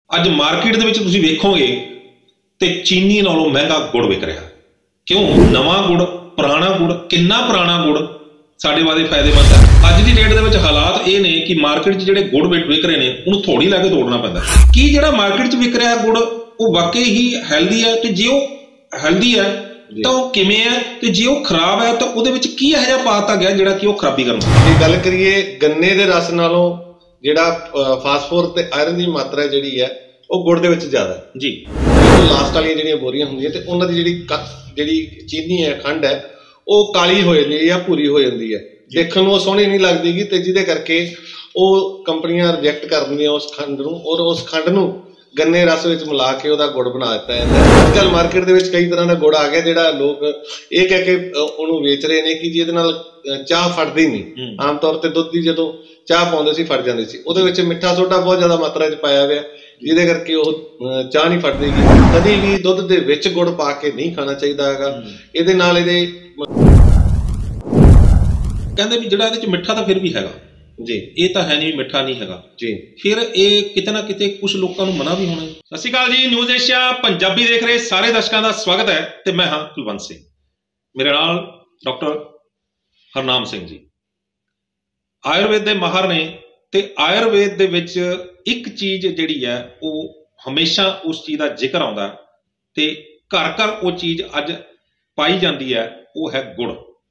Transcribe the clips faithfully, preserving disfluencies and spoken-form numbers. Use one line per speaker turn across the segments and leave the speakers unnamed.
ਅੱਜ ਮਾਰਕੀਟ ਦੇ ਵਿੱਚ ਤੁਸੀਂ ਵੇਖੋਗੇ ਤੇ ਚੀਨੀ ਨਾਲੋਂ ਮਹਿੰਗਾ ਗੁੜ ਵਿਕ ਰਿਹਾ। ਕਿਉਂ? ਨਵਾਂ ਗੁੜ, ਪੁਰਾਣਾ ਗੁੜ, ਕਿੰਨਾ ਪੁਰਾਣਾ ਗੁੜ ਸਾਡੇ ਵਾਸਤੇ ਫਾਇਦੇਮੰਦ ਹੈ। ਅੱਜ ਦੀ ਡੇਟ ਦੇ ਵਿੱਚ ਹਾਲਾਤ ਇਹ ਨੇ ਕਿ ਮਾਰਕੀਟ 'ਚ ਜਿਹੜੇ ਗੁੜ ਵਿਕ ਰਹੇ ਨੇ ਉਹਨੂੰ ਥੋੜੀ ਲਾ ਕੇ ਤੋੜਨਾ ਪੈਂਦਾ। ਕੀ ਜਿਹੜਾ ਮਾਰਕੀਟ 'ਚ ਵਿਕ ਰਿਹਾ ਗੁੜ ਉਹ ਵਾਕਈ ਹੀ ਹੈਲਦੀ ਹੈ? ਤੇ ਜੇ ਉਹ ਹੈਲਦੀ ਹੈ ਤਾਂ ਉਹ ਕਿਵੇਂ ਹੈ, ਤੇ ਜੇ ਉਹ ਖਰਾਬ ਹੈ ਤਾਂ ਉਹਦੇ ਵਿੱਚ ਕੀ ਇਹੋ ਜਿਹਾ ਪਾਤਾ ਗਿਆ ਜਿਹੜਾ ਕਿ ਉਹ ਖਰਾਬੀ ਕਰਦਾ?
ਜੇ ਗੱਲ ਕਰੀਏ ਗੰਨੇ ਦੇ ਰਸ ਨਾਲੋਂ ਜਿਹੜਾ ਫਾਸਫੋਰਸ ਤੇ ਆਇਰਨ ਦੀ ਮਾਤਰਾ ਜਿਹੜੀ ਹੈ ਉਹ ਗੁੜ ਦੇ ਵਿੱਚ ਜ਼ਿਆਦਾ
ਜੀ।
ਲਾਸਟ ਵਾਲੀਆਂ ਜਿਹੜੀਆਂ ਬੋਰੀਆਂ ਹੁੰਦੀਆਂ ਤੇ ਉਹਨਾਂ ਦੀ ਜਿਹੜੀ ਜਿਹੜੀ ਚੀਨੀ ਹੈ, ਖੰਡ ਹੈ, ਉਹ ਕਾਲੀ ਹੋ ਜਾਂਦੀ ਹੈ ਜਾਂ ਭੂਰੀ ਹੋ ਜਾਂਦੀ ਹੈ, ਦੇਖਣ ਨੂੰ ਉਹ ਸੋਹਣੀ ਨਹੀਂ ਲੱਗਦੀਗੀ ਤੇ ਜਿਹਦੇ ਕਰਕੇ ਉਹ ਕੰਪਨੀਆਂ ਰਿਜੈਕਟ ਕਰ ਦਿੰਦੀਆਂ ਉਸ ਖੰਡ ਨੂੰ ਔਰ ਉਸ ਖੰਡ ਨੂੰ ਗੰਨੇ ਰਸ ਵਿੱਚ ਮਿਲਾ ਕੇ ਉਹਦਾ ਗੁੜ ਬਣਾ ਦਿੱਤਾ ਜਾਂਦਾ। ਅੱਜ ਕੱਲ੍ਹ ਮਾਰਕੀਟ ਦੇ ਵਿੱਚ ਕਈ ਤਰ੍ਹਾਂ ਦਾ ਗੁੜ ਆ ਗਿਆ ਜਿਹੜਾ ਲੋਕ ਇਹ ਕਹਿ ਕੇ ਉਹਨੂੰ ਵੇਚ ਰਹੇ ਨੇ ਕਿ ਜਿਹਦੇ ਨਾਲ ਚਾਹ ਫਟਦੀ ਨਹੀਂ। ਆਮ ਤੌਰ ਤੇ ਦੁੱਧ ਦੀ ਜਦੋਂ ਚਾਹ ਪਾਉਂਦੇ ਸੀ ਫਟ ਜਾਂਦੀ ਸੀ, ਉਹਦੇ ਵਿੱਚ ਮਿੱਠਾ ਸੋਡਾ ਬਹੁਤ ਜ਼ਿਆਦਾ ਮਾਤਰਾ 'ਚ ਪਾਇਆ ਹੋਇਆ ਜਿਹਦੇ ਕਰਕੇ ਉਹ ਚਾਹ ਨਹੀਂ ਫਟਦੀਗੀ। ਕਦੀ ਵੀ ਦੁੱਧ ਦੇ ਵਿੱਚ ਗੁੜ ਪਾ ਕੇ ਨਹੀਂ ਖਾਣਾ ਚਾਹੀਦਾ ਹੈਗਾ। ਇਹਦੇ ਨਾਲ ਇਹਦੇ
ਕਹਿੰਦੇ ਵੀ ਜਿਹੜਾ ਇਹਦੇ 'ਚ ਮਿੱਠਾ ਤਾਂ ਫਿਰ ਵੀ ਹੈਗਾ
ਜੀ,
ਇਹ ਤਾਂ ਹੈ ਨਹੀਂ ਮਿੱਠਾ ਨਹੀਂ ਹੈਗਾ
ਜੀ,
ਫਿਰ ਇਹ ਕਿਤੇ ਨਾ ਕਿਤੇ ਕੁਝ ਲੋਕਾਂ ਨੂੰ ਮਨਾ ਵੀ ਹੋਣਾ। ਸਤਿ ਸ਼੍ਰੀ ਅਕਾਲ ਜੀ, ਨਿਊਜ਼ ਏਸ਼ੀਆ ਪੰਜਾਬੀ ਦੇਖ ਰਹੇ ਸਾਰੇ ਦਰਸ਼ਕਾਂ ਦਾ ਸਵਾਗਤ ਹੈ ਤੇ ਮੈਂ ਹਾਂ ਕੁਲਵੰਤ ਸਿੰਘ। ਮੇਰੇ ਨਾਲ ਡਾਕਟਰ ਹਰਨਾਮ ਸਿੰਘ ਜੀ ਆਯੁਰਵੇਦ ਦੇ ਮਾਹਰ ਨੇ ਤੇ ਆਯੁਰਵੇਦ ਦੇ ਵਿੱਚ ਇੱਕ ਚੀਜ਼ ਜਿਹੜੀ ਹੈ ਉਹ ਹਮੇਸ਼ਾ ਉਸ ਚੀਜ਼ ਦਾ ਜ਼ਿਕਰ ਆਉਂਦਾ ਤੇ ਘਰ ਘਰ ਉਹ ਚੀਜ਼ ਅੱਜ ਪਾਈ ਜਾਂਦੀ ਹੈ, ਉਹ ਹੈ ਗੁੜ।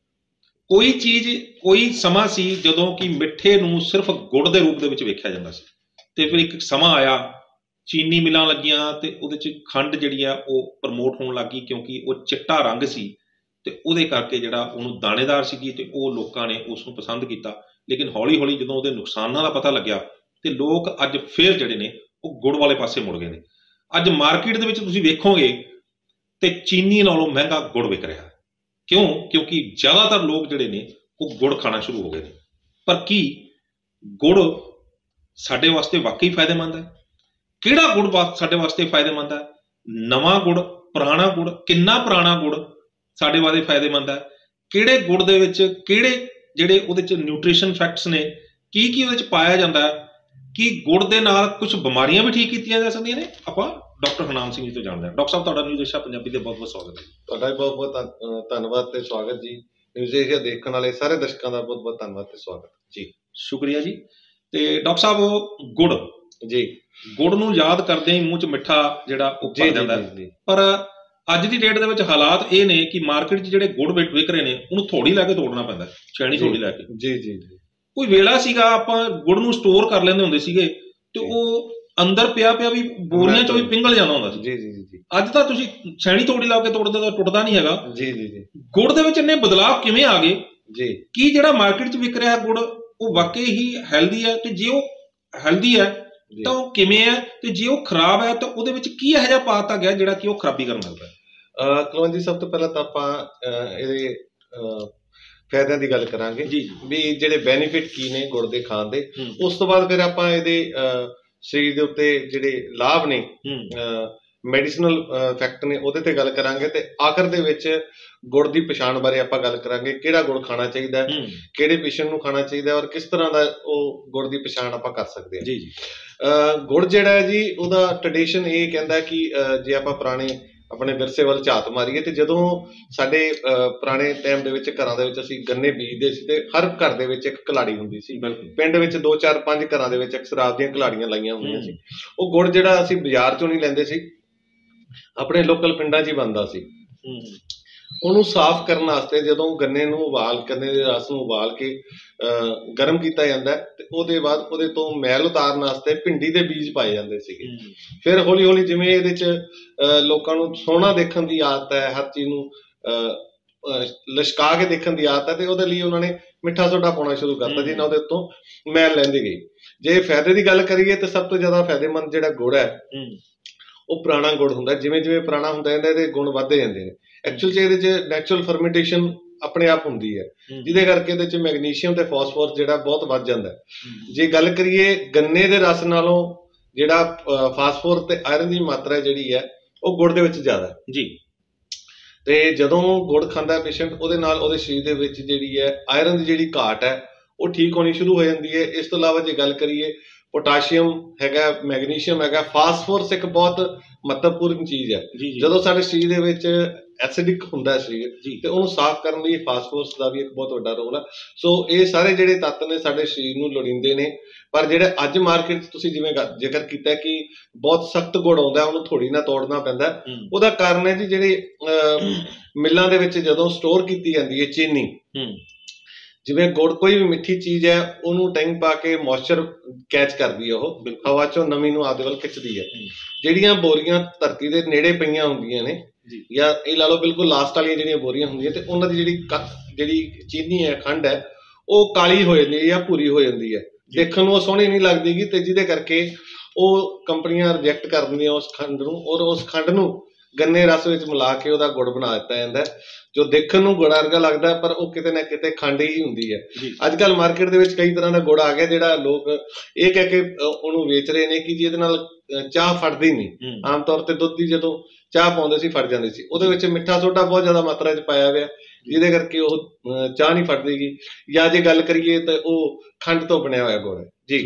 ਕੋਈ ਚੀਜ਼ ਕੋਈ ਸਮਾਂ ਸੀ ਜਦੋਂ ਕਿ ਮਿੱਠੇ ਨੂੰ ਸਿਰਫ ਗੁੜ ਦੇ ਰੂਪ ਦੇ ਵਿੱਚ ਵੇਖਿਆ ਜਾਂਦਾ ਸੀ ਤੇ ਫਿਰ ਇੱਕ ਸਮਾਂ ਆਇਆ ਚੀਨੀ ਮਿਲਾਂ ਲੱਗੀਆਂ ਤੇ ਉਹਦੇ 'ਚ ਖੰਡ ਜਿਹੜੀ ਆ ਉਹ ਪ੍ਰਮੋਟ ਹੋਣ ਲੱਗੀ ਕਿਉਂਕਿ ਉਹ ਚਿੱਟਾ ਰੰਗ ਸੀ ਤੇ ਉਹਦੇ ਕਰਕੇ ਜਿਹੜਾ ਉਹਨੂੰ ਦਾਣੇਦਾਰ ਸੀਗੀ ਤੇ ਉਹ ਲੋਕਾਂ ਨੇ ਉਸ ਨੂੰ ਪਸੰਦ ਕੀਤਾ। ਲੇਕਿਨ ਹੌਲੀ ਹੌਲੀ ਜਦੋਂ ਉਹਦੇ ਨੁਕਸਾਨਾਂ ਦਾ ਪਤਾ ਲੱਗਿਆ ਤੇ ਲੋਕ ਅੱਜ ਫਿਰ ਜਿਹੜੇ ਨੇ ਉਹ ਗੁੜ ਵਾਲੇ ਪਾਸੇ ਮੁੜ ਗਏ ਨੇ। ਅੱਜ ਮਾਰਕੀਟ ਦੇ ਵਿੱਚ ਤੁਸੀਂ ਵੇਖੋਗੇ ਤੇ ਚੀਨੀ ਨਾਲੋਂ ਮਹਿੰਗਾ ਗੁੜ ਵਿਕ ਰਿਹਾ। ਕਿਉਂ? ਕਿਉਂਕਿ ਜ਼ਿਆਦਾਤਰ ਲੋਕ ਜਿਹੜੇ ਨੇ ਉਹ ਗੁੜ ਖਾਣਾ ਸ਼ੁਰੂ ਹੋ ਗਏ ਨੇ। ਪਰ ਕੀ ਗੁੜ ਸਾਡੇ ਵਾਸਤੇ ਵਾਕਈ ਫਾਇਦੇਮੰਦ ਹੈ? ਕਿਹੜਾ ਗੁੜ ਸਾਡੇ ਵਾਸਤੇ ਫਾਇਦੇਮੰਦ ਹੈ? ਨਵਾਂ ਗੁੜ, ਪੁਰਾਣਾ ਗੁੜ, ਕਿੰਨਾ ਪੁਰਾਣਾ ਗੁੜ ਸਾਡੇ ਵਾਸਤੇ ਫਾਇਦੇਮੰਦ ਹੈ? ਕਿਹੜੇ ਗੁੜ ਦੇ ਵਿੱਚ ਕਿਹੜੇ ਜਿਹੜੇ ਉਹਦੇ 'ਚ ਨਿਊਟ੍ਰੀਸ਼ਨ ਫੈਕਟਸ ਨੇ, ਕੀ ਕੀ ਉਹਦੇ 'ਚ ਪਾਇਆ ਜਾਂਦਾ ਹੈ? ਕੀ ਗੁੜ ਦੇ ਨਾਲ ਕੁਝ ਬਿਮਾਰੀਆਂ ਵੀ ਠੀਕ ਕੀਤੀਆਂ ਜਾ ਸਕਦੀਆਂ ਨੇ? ਆਪਾਂ ਡਾਕਟਰ ਹਰਨਾਮ ਸਿੰਘ ਜੀ ਤੋਂ ਜਾਣਦੇ ਹਾਂ। ਡਾਕਟਰ ਸਾਹਿਬ, ਤੁਹਾਡਾ ਨਿਊਜ਼ ਏਸ਼ੀਆ ਪੰਜਾਬੀ ਦੇ ਬਹੁਤ ਬਹੁਤ ਸਵਾਗਤ ਹੈ।
ਤੁਹਾਡਾ ਵੀ ਬਹੁਤ ਬਹੁਤ ਧੰਨਵਾਦ ਤੇ ਸਵਾਗਤ ਜੀ। ਨਿਊਜ਼ ਏਸ਼ੀਆ ਦੇਖਣ ਵਾਲੇ ਸਾਰੇ ਦਰਸ਼ਕਾਂ ਦਾ ਬਹੁਤ ਬਹੁਤ ਧੰਨਵਾਦ ਤੇ ਸਵਾਗਤ ਜੀ।
ਸ਼ੁਕਰੀਆ ਜੀ। ਤੇ ਡਾਕਟਰ ਸਾਹਿਬ, ਗੁੜ
ਜੀ,
ਗੁੜ ਨੂੰ ਯਾਦ ਕਰਦੇ ਹੀ ਮੂੰਹ 'ਚ ਮਿੱਠਾ ਜਿਹੜਾ ਉਹ ਭਰ ਜਾਂਦਾ, ਪਰ ਅੱਜ ਦੀ ਡੇਟ ਦੇ ਵਿੱਚ ਹਾਲਾਤ ਇਹ ਨੇ ਕਿ ਮਾਰਕੀਟ 'ਚ ਜਿਹੜੇ ਗੁੜ ਵਿਕ ਰਹੇ ਨੇ ਉਹਨੂੰ ਥੋੜੀ ਲੈ ਕੇ ਤੋੜਨਾ ਪੈਂਦਾ, ਛੈਣੀ ਥੋੜੀ ਲੈ ਕੇ।
ਜੀ ਜੀ ਜੀ।
ਕੋਈ ਵੇਲਾ ਸੀਗਾ ਆਪਾਂ ਗੁੜ ਨੂੰ ਸਟੋਰ ਕਰ ਲੈਂਦੇ ਹੁੰਦੇ ਸੀਗੇ ਤੇ ਉਹ ਅੰਦਰ ਪਿਆ ਪਿਆ ਵੀ ਬੋਰੀਆਂ 'ਚੋਂ ਵੀ ਪਿੰਗਲ ਜਾਂਦਾ ਹੁੰਦਾ ਸੀ।
ਜੀ ਜੀ ਜੀ।
ਅੱਜ ਤਾਂ ਤੁਸੀਂ ਛੈਣੀ ਥੋੜੀ ਲਾ ਕੇ ਤੋੜਦੇ ਤਾਂ ਟੁੱਟਦਾ ਨਹੀਂ ਹੈਗਾ।
ਜੀ ਜੀ ਜੀ।
ਗੁੜ ਦੇ ਵਿੱਚ ਇੰਨੇ ਬਦਲਾਅ ਕਿਵੇਂ ਆ ਗਏ
ਜੀ? ਕੀ
ਜਿਹੜਾ ਮਾਰਕੀਟ 'ਚ ਵਿਕ ਰਿਹਾ ਗੁੜ ਉਹ ਵਾਕਈ ਹੀ ਹੈਲਦੀ ਹੈ? ਤੇ ਜੇ ਉਹ ਹੈਲਦੀ ਹੈ ਤਾਂ ਉਹ ਕਿਵੇਂ ਹੈ, ਤੇ ਜੇ ਉਹ ਖਰਾਬ ਹੈ ਤਾਂ ਉਹਦੇ ਵਿੱਚ ਕੀ ਇਹੋ ਜਿਹਾ ਪਾਤਾ ਗਿਆ ਜਿਹੜਾ ਕਿ ਉਹ ਖਰਾਬੀ ਕਰਨ ਲੱਗਦਾ?
ਕੁਲਵੰਤ ਜੀ, ਸਭ ਤੋਂ ਪਹਿਲਾਂ ਤਾਂ ਆਪਾਂ ਇਹਦੇ ਫਾਇਦਿਆਂ ਦੀ ਗੱਲ ਕਰਾਂਗੇ ਜੀ, ਵੀ ਜਿਹੜੇ ਬੈਨੀਫਿਟ ਕੀ ਨੇ ਗੁੜ ਦੇ ਖਾਣ ਦੇ। ਉਸ ਤੋਂ ਬਾਅਦ ਫਿਰ ਆਪਾਂ ਇਹਦੇ ਸਰੀਰ ਦੇ ਉੱਤੇ ਜਿਹੜੇ ਲਾਭ ਨੇ, ਮੈਡੀਸਨਲ ਇਫੈਕਟ ਨੇ, ਉਹਦੇ ਤੇ ਗੱਲ ਕਰਾਂਗੇ ਤੇ ਆਖਰ ਦੇ ਵਿੱਚ ਗੁੜ ਦੀ ਪਛਾਣ ਬਾਰੇ ਆਪਾਂ ਗੱਲ ਕਰਾਂਗੇ। ਕਿਹੜਾ ਗੁੜ ਖਾਣਾ ਚਾਹੀਦਾ ਹੈ, ਕਿਹੜੇ ਪੇਸ਼ੈਂਟ ਨੂੰ ਖਾਣਾ ਚਾਹੀਦਾ ਔਰ ਕਿਸ ਤਰ੍ਹਾਂ ਦਾ ਉਹ ਗੁੜ ਦੀ ਪਛਾਣ ਆਪਾਂ ਕਰ ਸਕਦੇ ਹਾਂ ਜੀ ਜੀ। ਗੁੜ ਜਿਹੜਾ ਹੈ ਜੀ, ਉਹਦਾ ਟ੍ਰੈਡੀਸ਼ਨ ਇਹ ਕਹਿੰਦਾ ਕਿ ਜੇ ਆਪਾਂ ਪੁਰਾਣੇ ਆਪਣੇ ਵਿਰਸੇ ਵੱਲ ਝਾਤ ਮਾਰੀਏ ਤੇ ਜਦੋਂ ਸਾਡੇ ਪੁਰਾਣੇ ਟਾਈਮ ਦੇ ਵਿੱਚ ਘਰਾਂ ਦੇ ਵਿੱਚ ਅਸੀਂ ਗੰਨੇ ਬੀਜਦੇ ਸੀ ਤੇ ਹਰ ਘਰ ਦੇ ਵਿੱਚ ਇੱਕ ਕਲਾੜੀ ਹੁੰਦੀ ਸੀ। ਪਿੰਡ ਵਿੱਚ ਦੋ ਚਾਰ ਪੰਜ ਘਰਾਂ ਦੇ ਵਿੱਚ ਅਕਸਰ ਆਪਦੀਆਂ ਕਲਾੜੀਆਂ ਲਾਈਆਂ ਹੁੰਦੀਆਂ ਸੀ। ਉਹ ਗੁੜ ਜਿਹੜਾ ਅਸੀਂ ਬਾਜ਼ਾਰ ਚੋਂ ਨਹੀਂ ਲੈਂਦੇ ਸੀ, ਆਪਣੇ ਲੋਕਲ ਪਿੰਡਾਂ 'ਚ ਹੀ ਬਣਦਾ ਸੀ। ਉਹਨੂੰ ਸਾਫ਼ ਕਰਨ ਵਾਸਤੇ ਜਦੋਂ ਗੰਨੇ ਨੂੰ ਉਬਾਲ ਗੰਨੇ ਦੇ ਰਸ ਨੂੰ ਉਬਾਲ ਕੇ ਗਰਮ ਕੀਤਾ ਜਾਂਦਾ ਤੇ ਉਹਦੇ ਬਾਅਦ ਉਹਦੇ ਤੋਂ ਮੈਲ ਉਤਾਰਨ ਵਾਸਤੇ ਭਿੰਡੀ ਦੇ ਬੀਜ ਪਾਏ ਜਾਂਦੇ ਸੀਗੇ। ਫਿਰ ਹੌਲੀ ਹੌਲੀ ਜਿਵੇਂ ਇਹਦੇ 'ਚ ਲੋਕਾਂ ਨੂੰ ਸੋਹਣਾ ਦੇਖਣ ਦੀ ਆਦਤ ਹੈ, ਹਰ ਚੀਜ਼ ਨੂੰ ਲਿਸ਼ਕਾ ਕੇ ਦੇਖਣ ਦੀ ਆਦਤ ਹੈ ਤੇ ਉਹਦੇ ਲਈ ਉਹਨਾਂ ਨੇ ਮਿੱਠਾ ਸੋਡਾ ਪਾਉਣਾ ਸ਼ੁਰੂ ਕਰਤਾ ਜਿਹਨਾਂ ਉਹਦੇ ਉੱਤੋਂ ਮੈਲ ਲੈਂਦੀ ਗਈ। ਜੇ ਫਾਇਦੇ ਦੀ ਗੱਲ ਕਰੀਏ ਤਾਂ ਸਭ ਤੋਂ ਜ਼ਿਆਦਾ ਫਾਇਦੇਮੰਦ ਜਿਹੜਾ ਗੁੜ ਹੈ ਉਹ ਪੁਰਾਣਾ ਗੁੜ ਹੁੰਦਾ। ਜਿਵੇਂ ਜਿਵੇਂ ਪੁਰਾਣਾ ਹੁੰਦਾ ਜਾਂਦਾ ਇਹਦੇ ਗੁਣ ਵੱਧਦੇ ਜਾਂਦੇ ਨੇ। ਐਕਚੁਅਲ 'ਚ ਇਹਦੇ 'ਚ ਨੈਚੁਰਲ ਫਰਮੈਂਟੇਸ਼ਨ ਆਪਣੇ ਆਪ ਹੁੰਦੀ ਹੈ ਜਿਹਦੇ ਕਰਕੇ ਇਹਦੇ 'ਚ ਮੈਗਨੀਸ਼ੀਅਮ ਤੇ ਫਾਸਫੋਰਸ ਜਿਹੜਾ ਬਹੁਤ ਵੱਧ ਜਾਂਦਾ। ਜੇ ਗੱਲ ਕਰੀਏ ਗੰਨੇ ਦੇ ਰਸ ਨਾਲੋਂ ਜਿਹੜਾ ਫਾਸਫੋਰਸ ਤੇ ਆਇਰਨ ਦੀ ਮਾਤਰਾ ਜਿਹੜੀ ਹੈ ਉਹ ਗੁੜ ਦੇ ਵਿੱਚ ਜ਼ਿਆਦਾ ਜੀ। ਤੇ ਜਦੋਂ ਗੁੜ ਖਾਂਦਾ ਪੇਸ਼ੈਂਟ ਉਹਦੇ ਨਾਲ ਉਹਦੇ ਸਰੀਰ ਦੇ ਵਿੱਚ ਜਿਹੜੀ ਹੈ ਆਇਰਨ ਦੀ ਜਿਹੜੀ ਘਾਟ ਹੈ ਉਹ ਠੀਕ ਹੋਣੀ ਸ਼ੁਰੂ ਹੋ ਜਾਂਦੀ ਹੈ। ਇਸ ਤੋਂ ਇਲਾਵਾ ਜੇ ਗੱਲ ਕਰੀਏ ਪੋਟਾਸ਼ੀਅਮ ਹੈਗਾ, ਮੈਗਨੀਸ਼ੀਅਮ ਹੈਗਾ, ਫਾਸਫੋਰਸ ਇੱਕ ਬਹੁਤ ਮਹੱਤਵਪੂਰਨ ਚੀਜ਼ ਹੈ। ਜਦੋਂ ਸਾਡੇ ਸਰੀਰ ਦੇ ਵਿੱਚ ਐਸਿਡਿਕ ਹੁੰਦਾ ਸਰੀਰ ਤੇ ਉਹਨੂੰ ਸਾਫ਼ ਕਰਨ ਲਈ ਫਾਸਫੋਰਸ ਦਾ ਵੀ ਇੱਕ ਬਹੁਤ ਵੱਡਾ ਰੋਲ ਹੈ। ਸੋ ਇਹ ਸਾਰੇ ਜਿਹੜੇ ਤੱਤ ਨੇ ਸਾਡੇ ਸਰੀਰ ਨੂੰ ਲੋੜੀਂਦੇ ਨੇ। ਪਰ ਜਿਹੜੇ ਅੱਜ ਮਾਰਕੀਟ 'ਚ ਤੁਸੀਂ ਜਿਵੇਂ ਜ਼ਿਕਰ ਕੀਤਾ ਕਿ ਬਹੁਤ ਸਖਤ ਗੁੜ ਆਉਂਦਾ, ਉਹਨੂੰ ਥੋੜੀ ਨਾਲ ਤੋੜਨਾ ਪੈਂਦਾ, ਉਹਦਾ ਕਾਰਨ ਹੈ ਜੀ ਜਿਹੜੇ ਮਿੱਲਾਂ ਦੇ ਵਿੱਚ ਜਦੋਂ ਸਟੋਰ ਕੀਤੀ ਜਾਂਦੀ ਹੈ ਚੀਨੀ, ਜਿਵੇਂ ਗੁੜ ਕੋਈ ਵੀ ਮਿੱਠੀ ਚੀਜ਼ ਹੈ ਉਹਨੂੰ ਟਾਈਮ ਪਾ ਕੇ ਮੋਇਸਚਰ ਕੈਚ ਕਰਦੀ ਹੈ, ਉਹ ਹਵਾ ਚੋਂ ਨਮੀ ਨੂੰ ਆਪਦੇ ਵੱਲ ਖਿੱਚਦੀ ਹੈ। ਜਿਹੜੀਆਂ ਬੋਰੀਆਂ ਧਰਤੀ ਦੇ ਨੇੜੇ ਪਈਆਂ ਹੁੰਦੀਆਂ ਨੇ ਜਾਂ ਇਹ ਲਾ ਲਓ ਬਿਲਕੁਲ ਲਾਸਟ ਵਾਲੀਆਂ ਜਿਹੜੀਆਂ ਬੋਰੀਆਂ ਹੁੰਦੀਆਂ, ਤੇ ਉਹਨਾਂ ਦੀ ਜਿਹੜੀ ਜਿਹੜੀ ਚੀਨੀ ਹੈ, ਖੰਡ ਹੈ, ਉਹ ਕਾਲੀ ਹੋ ਜਾਂਦੀ ਹੈ ਜਾਂ ਭੂਰੀ ਹੋ ਜਾਂਦੀ ਹੈ, ਦੇਖਣ ਨੂੰ ਉਹ ਸੋਹਣੀ ਨਹੀਂ ਲੱਗਦੀ ਗੀ, ਤੇ ਜਿਹਦੇ ਕਰਕੇ ਉਹ ਕੰਪਨੀਆਂ ਰਿਜੈਕਟ ਕਰ ਦਿੰਦੀਆਂ ਉਸ ਖੰਡ ਨੂੰ, ਔਰ ਉਸ ਖੰਡ ਨੂੰ ਗੰਨੇ ਰਸ ਵਿੱਚ ਮਿਲਾ ਕੇ ਉਹਦਾ ਗੁੜ ਬਣਾ ਦਿੱਤਾ ਜਾਂਦਾ, ਜੋ ਦੇਖਣ ਨੂੰ ਗੁੜ ਵਰਗਾ ਲੱਗਦਾ ਪਰ ਉਹ ਕਿਤੇ ਨਾ ਕਿਤੇ ਖੰਡ ਹੀ ਹੁੰਦੀ ਹੈ। ਅੱਜ ਕੱਲ੍ਹ ਮਾਰਕੀਟ ਦੇ ਵਿੱਚ ਕਈ ਤਰ੍ਹਾਂ ਦਾ ਗੁੜ ਆ ਗਿਆ ਜਿਹੜਾ ਲੋਕ ਇਹ ਕਹਿ ਕੇ ਉਹਨੂੰ ਵੇਚ ਰਹੇ ਨੇ ਕਿ ਜੀ ਇਹਦੇ ਨਾਲ ਚਾਹ ਫਟਦੀ ਨਹੀਂ। ਆਮ ਤੌਰ ਤੇ ਦੁੱਧ ਦੀ ਜਦੋਂ ਚਾਹ ਪਾਉਂਦੇ ਸੀ ਫਟ ਜਾਂਦੀ ਸੀ, ਉਹਦੇ ਵਿੱਚ ਮਿੱਠਾ ਸੋਡਾ ਬਹੁਤ ਜ਼ਿਆਦਾ ਮਾਤਰਾ 'ਚ ਪਾਇਆ ਹੋਇਆ, ਜਿਹਦੇ ਕਰਕੇ ਉਹ ਚਾਹ ਨਹੀਂ ਫਟਦੀਗੀ। ਜਾਂ ਜੇ ਗੱਲ ਕਰੀਏ ਤਾਂ ਉਹ ਖੰਡ ਤੋਂ ਬਣਿਆ ਹੋਇਆ ਗੁੜ ਹੈ ਜੀ।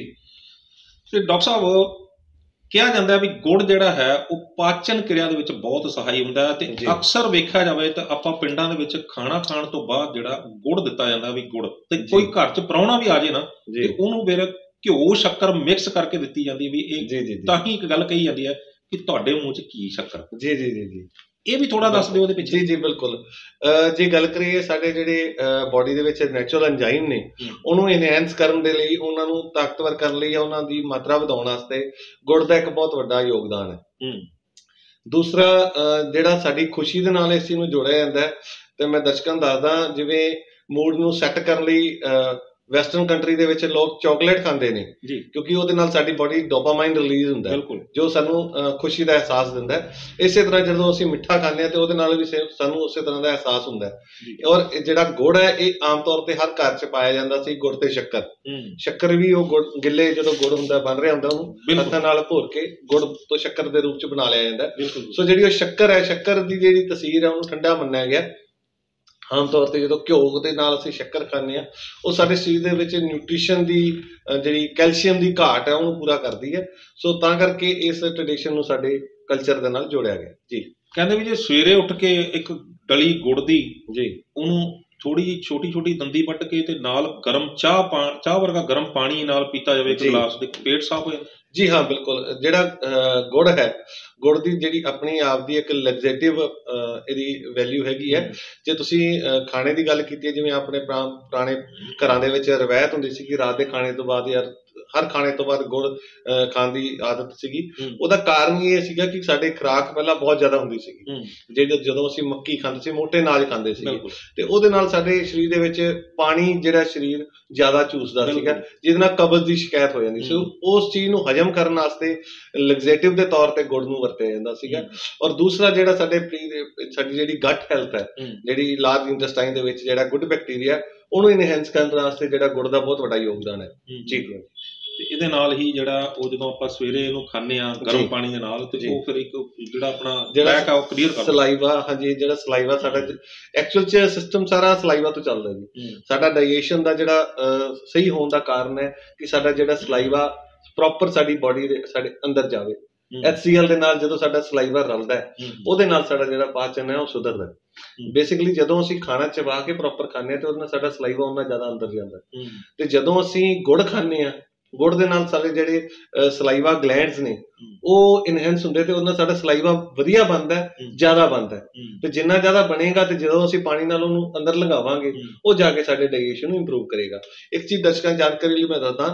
ਤੇ ਡਾਕਟਰ ਸਾਹਿਬ ਕਿਹਾ ਜਾਂਦਾ ਵੀ ਗੁੜ ਜਿਹੜਾ ਹੈ ਉਹ ਪਾਚਨ ਕਿਰਿਆ ਦੇ ਵਿੱਚ ਬਹੁਤ ਸਹਾਈ ਹੁੰਦਾ ਹੈ, ਤੇ ਅਕਸਰ ਵੇਖਿਆ ਜਾਵੇ ਤਾਂ ਆਪਾਂ ਪਿੰਡਾਂ ਦੇ ਵਿੱਚ ਖਾਣਾ ਖਾਣ ਤੋਂ ਬਾਅਦ ਜਿਹੜਾ ਗੁੜ ਦਿੱਤਾ ਜਾਂਦਾ ਵੀ ਗੁੜ, ਤੇ ਕੋਈ ਘਰ 'ਚ ਪ੍ਰਾਹੁਣਾ ਵੀ ਆ ਜੇ ਨਾ ਤੇ ਉਹਨੂੰ ਫਿਰ ਘਿਓ ਸ਼ੱਕਰ ਮਿਕਸ ਕਰਕੇ ਦਿੱਤੀ ਜਾਂਦੀ ਵੀ ਇਹ, ਤਾਂ ਹੀ ਇੱਕ ਗੱਲ ਕਹੀ ਜਾਂਦੀ ਹੈ ਕਿ ਤੁਹਾਡੇ ਮੂੰਹ 'ਚ ਕੀ ਸ਼ੱਕਰ।
ਜੀ ਜੀ ਜੀ ਜੀ
ਇਹ ਵੀ ਥੋੜਾ ਦੱਸ ਦਿਓ ਉਹਦੇ ਪਿੱਛੇ।
ਜੀ ਜੀ ਬਿਲਕੁਲ। ਜੇ ਗੱਲ ਕਰੀਏ ਸਾਡੇ ਜਿਹੜੇ ਬੋਡੀ ਦੇ ਵਿੱਚ ਨੈਚੁਰਲ ਐਂਜ਼ਾਈਮ ਨੇ, ਉਹਨੂੰ ਇਨਹੈਂਸ ਕਰਨ ਦੇ ਲਈ, ਉਹਨਾਂ ਨੂੰ ਤਾਕਤਵਰ ਕਰਨ ਲਈ, ਉਹਨਾਂ ਦੀ ਮਾਤਰਾ ਵਧਾਉਣ ਵਾਸਤੇ ਗੁੜ ਦਾ ਇੱਕ ਬਹੁਤ ਵੱਡਾ ਯੋਗਦਾਨ ਹੈ। ਦੂਸਰਾ ਜਿਹੜਾ ਸਾਡੀ ਖੁਸ਼ੀ ਦੇ ਨਾਲ ਇਸ ਚੀਜ਼ ਨੂੰ ਜੋੜਿਆ ਜਾਂਦਾ ਹੈ, ਤੇ ਮੈਂ ਦਰਸ਼ਕਾਂ ਨੂੰ ਦੱਸਦਾ, ਜਿਵੇਂ ਮੂਡ ਨੂੰ ਸੈੱਟ ਕਰਨ ਲਈ ਵੈਸਟਰਨ ਕੰਟਰੀ ਦੇ ਵਿੱਚ ਲੋਕ ਚਾਕਲੇਟ ਖਾਂਦੇ ਨੇ, ਕਿਉਂਕਿ ਉਹਦੇ ਨਾਲ ਸਾਡੀ ਬੋਡੀ ਡੋਪਾਮਾਈਨ ਰਿਲੀਜ਼ ਹੁੰਦਾ ਜੋ ਸਾਨੂੰ ਖੁਸ਼ੀ ਦਾ ਅਹਿਸਾਸ ਦਿੰਦਾ ਹੈ। ਇਸੇ ਤਰ੍ਹਾਂ ਜਦੋਂ ਅਸੀਂ ਮਿੱਠਾ ਖਾਂਦੇ ਹਾਂ ਤੇ ਉਹਦੇ ਨਾਲ ਵੀ ਸਾਨੂੰ ਉਸੇ ਤਰ੍ਹਾਂ ਦਾ ਅਹਿਸਾਸ ਹੁੰਦਾ ਹੈ। ਔਰ ਜਿਹੜਾ ਗੁੜ ਹੈ ਇਹ ਆਮ ਤੌਰ ਤੇ ਹਰ ਘਰ 'ਚ ਪਾਇਆ ਜਾਂਦਾ ਸੀ। ਗੁੜ ਤੇ ਸ਼ੱਕਰ, ਸ਼ੱਕਰ ਵੀ ਉਹ ਗੁੜ ਗਿੱਲੇ ਜਦੋਂ ਗੁੜ ਹੁੰਦਾ ਬਣ ਰਿਹਾ ਹੁੰਦਾ, ਉਹਨੂੰ ਹੱਥਾਂ ਨਾਲ ਭੋਰ ਕੇ ਗੁੜ ਤੋਂ ਸ਼ੱਕਰ ਦੇ ਰੂਪ 'ਚ ਬਣਾ ਲਿਆ ਜਾਂਦਾ। ਸੋ ਜਿਹੜੀ ਉਹ ਸ਼ੱਕਰ ਹੈ, ਸ਼ੱਕਰ ਦੀ ਜਿਹੜੀ ਤਸੀਰ ਹੈ ਉਹਨੂੰ ਠੰਡਾ ਮੰਨਿਆ ਗਿਆ। ਆਮ ਤੌਰ ਤੇ ਜਦੋਂ ਘਿਓ ਦੇ ਨਾਲ ਅਸੀਂ ਸ਼ੱਕਰ ਖਾਂਦੇ ਹਾਂ, ਉਹ ਸਾਡੇ ਸਰੀਰ ਦੇ ਵਿੱਚ ਨਿਊਟ੍ਰੀਸ਼ਨ ਦੀ ਜਿਹੜੀ ਕੈਲਸ਼ੀਅਮ ਦੀ ਘਾਟ ਹੈ ਉਹਨੂੰ ਪੂਰਾ ਕਰਦੀ ਹੈ। ਸੋ ਤਾਂ ਕਰਕੇ ਇਸ ਟ੍ਰੈਡੀਸ਼ਨ ਨੂੰ ਸਾਡੇ ਕਲਚਰ ਦੇ ਨਾਲ ਜੋੜਿਆ ਗਿਆ ਜੀ।
ਕਹਿੰਦੇ ਵੀ ਜੇ ਸਵੇਰੇ ਉੱਠ ਕੇ ਇੱਕ ਡਲੀ ਗੁੜ ਦੀ ਜੀ ਉਹਨੂੰ ਥੋੜੀ ਜਿਹੀ ਛੋਟੀ ਛੋਟੀ ਦੰਦੀ ਵੱਟ ਕੇ ਤੇ ਨਾਲ ਗਰਮ ਚਾਹ ਪਾ ਚਾਹ ਵਰਗਾ ਗਰਮ ਪਾਣੀ ਨਾਲ ਪੀਤਾ ਜਾਵੇ ਇੱਕ ਗਲਾਸ, ਦੇ ਪੇਟ ਸਾਫ਼ ਹੋ ਜਾਂਦਾ।
ਜੀ ਹਾਂ ਬਿਲਕੁਲ। ਜਿਹੜਾ ਗੁੜ ਹੈ, ਗੁੜ ਦੀ ਜਿਹੜੀ ਆਪਣੀ ਆਪ ਦੀ ਇੱਕ ਲੈਗਜ਼ੇਟਿਵ ਇਹਦੀ ਵੈਲਿਊ ਹੈਗੀ ਹੈ। ਜੇ ਤੁਸੀਂ ਖਾਣੇ ਦੀ ਗੱਲ ਕੀਤੀ ਹੈ, ਜਿਵੇਂ ਆਪਣੇ ਪੁਰਾਣੇ ਘਰਾਂ ਦੇ ਵਿੱਚ ਰਵਾਇਤ ਹੁੰਦੀ ਸੀ ਕਿ ਰਾਤ ਦੇ ਖਾਣੇ ਤੋਂ ਬਾਅਦ ਯਾਰ ਹਰ ਖਾਣੇ ਤੋਂ ਬਾਅਦ ਗੁੜ ਖਾਣ ਦੀ ਆਦਤ ਸੀਗੀ। ਉਹਦਾ ਕਾਰਨ ਇਹ ਸੀਗਾ ਕਿ ਸਾਡੇ ਖੁਰਾਕ ਪਹਿਲਾਂ ਬਹੁਤ ਜ਼ਿਆਦਾ ਹੁੰਦੀ ਸੀਗੀ। ਜਿਹੜੇ ਜਦੋਂ ਅਸੀਂ ਮੱਕੀ ਖਾਂਦੇ ਸੀ, ਮੋਟੇ ਅਨਾਜ ਖਾਂਦੇ ਸੀਗੇ, ਤੇ ਉਹਦੇ ਨਾਲ ਸਾਡੇ ਸਰੀਰ ਦੇ ਵਿੱਚ ਪਾਣੀ ਜਿਹੜਾ ਸਰੀਰ ਜ਼ਿਆਦਾ ਚੂਸਦਾ ਸੀਗਾ, ਜਿਹਦੇ ਨਾਲ ਕਬਜ਼ ਦੀ ਸ਼ਿਕਾਇਤ ਹੋ ਜਾਂਦੀ ਸੀ। ਉਸ ਚੀਜ਼ ਨੂੰ ਹਜਮ ਕਰਨ ਵਾਸਤੇ ਲੈਗਜ਼ੇਟਿਵ ਦੇ ਤੌਰ ਤੇ ਗੁੜ ਨੂੰ ਵਰਤਿਆ ਜਾਂਦਾ ਸੀਗਾ। ਔਰ ਦੂਸਰਾ ਜਿਹੜਾ ਸਾਡੇ ਸਾਡੀ ਜਿਹੜੀ ਗਟ ਹੈਲਥ ਹੈ, ਜਿਹੜੀ ਲਾਰਜ ਇੰਟੈਸਟਾਈਨ ਦੇ ਵਿੱਚ ਜਿਹੜਾ ਗੁੱਡ ਬੈਕਟੀਰੀਆ, ਉਹਨੂੰ ਇਨਹੈਂਸ ਕਰਨ ਵਾਸਤੇ ਜਿਹੜਾ ਗੁੜ ਦਾ ਬਹੁਤ ਵੱਡਾ ਯੋਗਦਾਨ ਹੈ ਜੀ।
ਤੇ ਇਹਦੇ ਨਾਲ ਹੀ ਜਿਹੜਾ ਉਹ ਜਦੋਂ ਆਪਾਂ ਸਵੇਰੇ ਇਹਨੂੰ ਖਾਂਦੇ ਆ ਗਰਮ ਪਾਣੀ ਦੇ ਨਾਲ, ਤੇ ਉਹ ਫਿਰ ਇੱਕ ਜਿਹੜਾ ਆਪਣਾ ਬੈਕ ਆ ਉਹ ਕਲੀਅਰ ਕਰਦਾ
ਸਲਾਈਵਾ। ਹਾਂਜੀ, ਜਿਹੜਾ ਸਲਾਈਵਾ ਸਾਡਾ ਐਕਚੁਅਲ ਚ ਸਿਸਟਮ ਸਾਰਾ ਸਲਾਈਵਾ ਤੋਂ ਚੱਲਦਾ ਜੀ। ਸਾਡਾ ਡਾਈਜੈਸ਼ਨ ਦਾ ਜਿਹੜਾ ਸਹੀ ਹੋਣ ਦਾ ਕਾਰਨ ਹੈ ਕਿ ਸਾਡਾ ਜਿਹੜਾ ਸਲਾਈਵਾ ਪ੍ਰੋਪਰ ਸਾਡੀ ਬੋਡੀ ਦੇ ਸਾਡੇ ਅੰਦਰ ਜਾਵੇ। ਐਚ ਸੀ ਐਲ ਦੇ ਨਾਲ ਜਦੋਂ ਸਾਡਾ ਸਲਾਈਵਾ ਰਲਦਾ ਹੈ, ਉਹਦੇ ਨਾਲ ਸਾਡਾ ਜਿਹੜਾ ਪਾਚਨ ਹੈ ਉਹ ਸੁਧਰਦਾ। ਬੇਸਿਕਲੀ ਜਦੋਂ ਅਸੀਂ ਖਾਣਾ ਚਬਾ ਕੇ ਪ੍ਰੋਪਰ ਖਾਂਦੇ ਹਾਂ ਤੇ ਉਹਦੇ ਨਾਲ ਸਾਡਾ ਸਲਾਈਵਾ ਉਹਨਾਂ ਜ਼ਿਆਦਾ ਅੰਦਰ ਜਾਂਦਾ। ਤੇ ਜਦੋਂ ਅਸੀਂ ਗੁੜ ਖਾਂਦੇ ਹਾਂ, ਗੁੜ ਦੇ ਨਾਲ ਸਾਡੇ ਜਿਹੜੇ ਸਲਾਈਵਾ ਗਲੈਂਡਸ ਨੇ ਉਹ ਇਨਹੈਂਸ ਹੁੰਦੇ, ਤੇ ਉਹਦੇ ਨਾਲ ਸਾਡਾ ਸਲਾਈਵਾ ਵਧੀਆ ਬਣਦਾ, ਜ਼ਿਆਦਾ ਬਣਦਾ। ਤੇ ਜਿੰਨਾ ਜ਼ਿਆਦਾ ਬਣੇਗਾ ਤੇ ਜਦੋਂ ਅਸੀਂ ਪਾਣੀ ਨਾਲ ਉਹਨੂੰ ਅੰਦਰ ਲੰਘਾਵਾਂਗੇ, ਉਹ ਜਾ ਕੇ ਸਾਡੇ ਡਾਈਜੈਸ਼ਨ ਨੂੰ ਇੰਪਰੂਵ ਕਰੇਗਾ। ਇੱਕ ਚੀਜ਼ ਦਰਸ਼ਕਾਂ ਜਾਣਕਾਰੀ ਲਈ ਮੈਂ ਦੱਸਦਾ,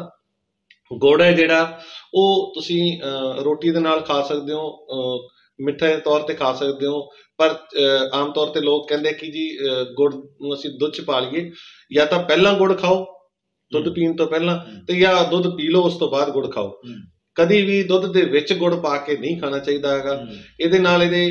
ਗੁੜ ਹੈ ਜਿਹੜਾ ਉਹ ਤੁਸੀਂ ਰੋਟੀ ਦੇ ਨਾਲ ਖਾ ਸਕਦੇ ਹੋ, ਮਿੱਠੇ ਤੌਰ ਤੇ ਖਾ ਸਕਦੇ ਹੋ। ਪਰ ਆਮ ਤੌਰ ਤੇ ਲੋਕ ਕਹਿੰਦੇ ਕਿ ਜੀ ਗੁੜ ਨੂੰ ਅਸੀਂ ਦੁੱਧ ਚ ਪਾ ਲਈਏ, ਜਾਂ ਤਾਂ ਪਹਿਲਾਂ ਗੁੜ ਖਾਓ ਦੁੱਧ ਪੀਣ ਤੋਂ ਪਹਿਲਾਂ, ਤੇ ਜਾਂ ਦੁੱਧ ਪੀ ਲਓ ਉਸ ਤੋਂ ਬਾਅਦ ਗੁੜ ਖਾਓ। ਕਦੀ ਵੀ ਦੁੱਧ ਦੇ ਵਿੱਚ ਗੁੜ ਪਾ ਕੇ ਨਹੀਂ ਖਾਣਾ ਚਾਹੀਦਾ ਹੈਗਾ। ਇਹਦੇ ਨਾਲ ਇਹਦੇ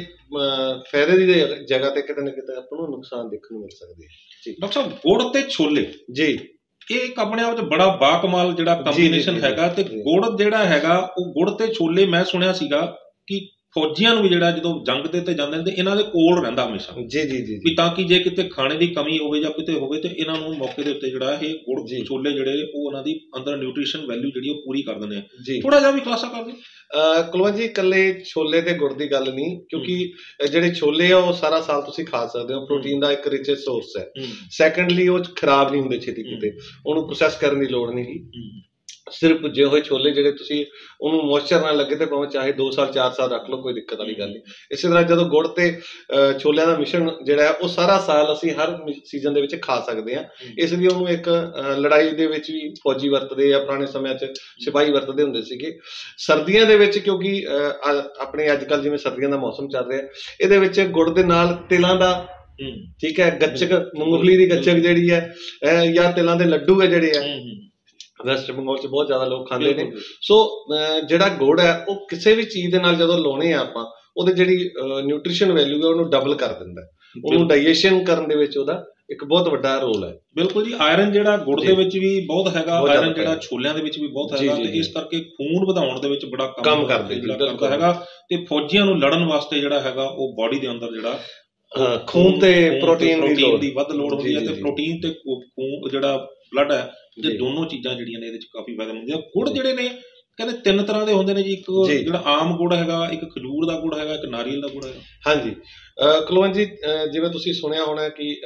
ਫਾਇਦੇ ਦੀ ਜਗ੍ਹਾ ਤੇ ਕਿਤੇ ਨਾ ਕਿਤੇ ਆਪਾਂ ਨੂੰ ਨੁਕਸਾਨ ਦੇਖਣ ਨੂੰ ਮਿਲ ਸਕਦੇ ਹੈ।
ਡਾਕਟਰ ਸਾਹਿਬ, ਗੁੜ ਤੇ ਛੋਲੇ
ਜੀ
ਇਹ ਇੱਕ ਆਪਣੇ ਆਪ 'ਚ ਬੜਾ ਬਾਕਮਾਲ ਜਿਹੜਾ ਕੰਬੀਨੇਸ਼ਨ ਹੈਗਾ। ਤੇ ਗੁੜ ਜਿਹੜਾ ਹੈਗਾ ਉਹ ਗੁੜ ਤੇ ਛੋਲੇ ਮੈਂ ਸੁਣਿਆ ਸੀਗਾ ਕਿ ਫੌਜੀਆਂ ਨੂੰ ਵੀ ਜਿਹੜਾ ਜਦੋਂ ਜੰਗ ਦੇ ਤੇ ਜਾਂਦੇ ਨੇ ਤੇ ਇਹਨਾਂ ਦੇ ਕੋਲ ਰਹਿੰਦਾ ਹਮੇਸ਼ਾ
ਜੀ ਜੀ ਜੀ
ਵੀ ਤਾਂ ਕਿ ਜੇ ਕਿਤੇ ਖਾਣੇ ਦੀ ਕਮੀ ਹੋਵੇ ਜਾਂ ਕਿਤੇ ਹੋਵੇ ਤੇ ਇਹਨਾਂ ਨੂੰ ਮੌਕੇ ਦੇ ਉੱਤੇ ਜਿਹੜਾ ਇਹ ਗੁੜ ਛੋਲੇ ਜਿਹੜੇ ਉਹ ਉਹਨਾਂ ਦੀ ਅੰਦਰ ਨਿਊਟ੍ਰੀਸ਼ਨ ਵੈਲਿਊ ਜਿਹੜੀ ਉਹ ਪੂਰੀ ਕਰ ਦਿੰਦੇ ਆ। ਥੋੜਾ ਜਿਹਾ ਵੀ ਖੁਲਾਸਾ ਕਰ ਦਿਓ।
ਕੁਲਵੰਤ ਜੀ, ਇਕੱਲੇ ਛੋਲੇ ਤੇ ਗੁੜ ਦੀ ਗੱਲ ਨਹੀਂ, ਕਿਉਂਕਿ ਜਿਹੜੇ ਛੋਲੇ ਆ ਉਹ ਸਾਰਾ ਸਾਲ ਤੁਸੀਂ ਖਾ ਸਕਦੇ ਹੋ, ਪ੍ਰੋਟੀਨ ਦਾ ਇੱਕ ਰਿਚ ਸੋਰਸ ਹੈ। ਸੈਕੰਡਲੀ ਉਹ ਖਰਾਬ ਨਹੀਂ ਹੁੰਦੇ ਛੇਤੀ ਕਿਤੇ, ਉਹਨੂੰ ਪ੍ਰੋਸੈਸ ਕਰਨ ਦੀ ਲੋੜ ਨਹੀਂ ਗੀ। ਸਿਰਫ ਭੁੱਜੇ ਹੋਏ ਛੋਲੇ ਜਿਹੜੇ ਤੁਸੀਂ ਉਹਨੂੰ ਮੋਇਸਚਰ ਨਾਲ ਲੱਗੇ ਤੇ ਭਾਵੇਂ ਚਾਹੇ ਦੋ ਸਾਲ ਚਾਰ ਸਾਲ ਰੱਖ ਲਓ, ਕੋਈ ਦਿੱਕਤ ਵਾਲੀ ਗੱਲ ਨਹੀਂ। ਇਸੇ ਤਰ੍ਹਾਂ ਜਦੋਂ ਗੁੜ ਤੇ ਛੋਲਿਆਂ ਦਾ ਮਿਸ਼ਰਣ ਜਿਹੜਾ ਹੈ ਉਹ ਸਾਰਾ ਸਾਲ ਅਸੀਂ ਹਰ ਸੀਜ਼ਨ ਦੇ ਵਿੱਚ ਖਾ ਸਕਦੇ ਹਾਂ। ਇਸ ਲਈ ਉਹਨੂੰ ਇੱਕ ਲੜਾਈ ਦੇ ਵਿੱਚ ਵੀ ਫੌਜੀ ਵਰਤਦੇ ਆ, ਪੁਰਾਣੇ ਸਮਿਆਂ 'ਚ ਸਿਪਾਹੀ ਵਰਤਦੇ ਹੁੰਦੇ ਸੀਗੇ। ਸਰਦੀਆਂ ਦੇ ਵਿੱਚ ਕਿਉਂਕਿ ਆਪਣੇ ਅੱਜ ਕੱਲ੍ਹ ਜਿਵੇਂ ਸਰਦੀਆਂ ਦਾ ਮੌਸਮ ਚੱਲ ਰਿਹਾ, ਇਹਦੇ ਵਿੱਚ ਗੁੜ ਦੇ ਨਾਲ ਤਿਲਾਂ ਦਾ, ਠੀਕ ਹੈ, ਗੱਚਕ, ਮੂੰਗਫਲੀ ਦੀ ਗੱਚਕ ਜਿਹੜੀ ਹੈ ਜਾਂ ਤਿਲਾਂ ਦੇ ਲੱਡੂ ਹੈ ਜਿਹੜੇ ਹੈ ਵੈਸਟ ਬੰਗਾਲ 'ਚ ਬਹੁਤ ਜ਼ਿਆਦਾ ਲੋਕ ਖਾਂਦੇ ਨੇ। ਸੋ ਜਿਹੜਾ ਗੁੜ ਹੈ ਉਹ ਕਿਸੇ ਵੀ ਚੀਜ਼ ਦੇ ਨਾਲ ਜਦੋਂ ਲਾਉਣੇ ਆ ਆਪਾਂ, ਉਹਦੇ ਜਿਹੜੀ ਨਿਊਟ੍ਰੀਸ਼ਨ ਵੈਲਿਊ ਹੈ ਉਹਨੂੰ ਡਬਲ ਕਰ ਦਿੰਦਾ, ਉਹਨੂੰ ਡਾਈਜੈਸ਼ਨ ਕਰਨ ਦੇ ਵਿੱਚ ਉਹਦਾ ਇੱਕ ਬਹੁਤ ਵੱਡਾ ਰੋਲ ਹੈ।
ਬਿਲਕੁਲ ਜੀ, ਆਇਰਨ ਜਿਹੜਾ ਗੁੜ ਦੇ ਵਿੱਚ ਵੀ ਬਹੁਤ ਹੈਗਾ, ਆਇਰਨ ਜਿਹੜਾ ਛੋਲਿਆਂ ਦੇ ਵਿੱਚ ਵੀ ਬਹੁਤ ਹੈਗਾ, ਤੇ ਇਸ ਕਰਕੇ ਖੂਨ ਵਧਾਉਣ ਦੇ ਵਿੱਚ ਬੜਾ ਕੰਮ ਕਰਦਾ ਹੈਗਾ। ਤੇ ਫੌਜੀਆਂ ਨੂੰ ਲੜਨ ਵਾਸਤੇ ਜਿਹੜਾ ਹੈਗਾ ਉਹ ਬਾਡੀ ਦੇ ਅੰਦਰ ਜਿਹੜਾ
ਖੂਨ ਤੇ ਪ੍ਰੋਟੀਨ
ਦੀ ਵੱਧ ਲੋੜ ਹੁੰਦੀ ਹੈ, ਤੇ ਪ੍ਰੋਟੀਨ ਤੇ ਖੂਨ ਜਿਹੜਾ ਬਲੱਡ ਹੈ, ਇਹ ਦੋਨੋਂ ਚੀਜ਼ਾਂ ਜਿਹੜੀਆਂ ਨੇ ਇਹਦੇ ਚ ਕਾਫੀ ਫਾਇਦਾ ਹੁੰਦੀਆਂ। ਗੁੜ ਜਿਹੜੇ ਨੇ ਕਹਿੰਦੇ ਤਿੰਨ ਤਰ੍ਹਾਂ ਦੇ ਹੁੰਦੇ ਨੇ ਜੀ, ਇੱਕ ਜਿਹੜਾ ਆਮ ਗੁੜ ਹੈਗਾ, ਇੱਕ ਖਜੂਰ ਦਾ ਗੁੜ ਹੈਗਾ, ਇੱਕ ਨਾਰੀਅਲ ਦਾ ਗੁੜ ਹੈਗਾ।
ਹਾਂਜੀ ਕੁਲਵੰਤ ਜੀ, ਜਿਵੇਂ ਤੁਸੀਂ ਸੁਣਿਆ ਹੋਣਾ ਕਿ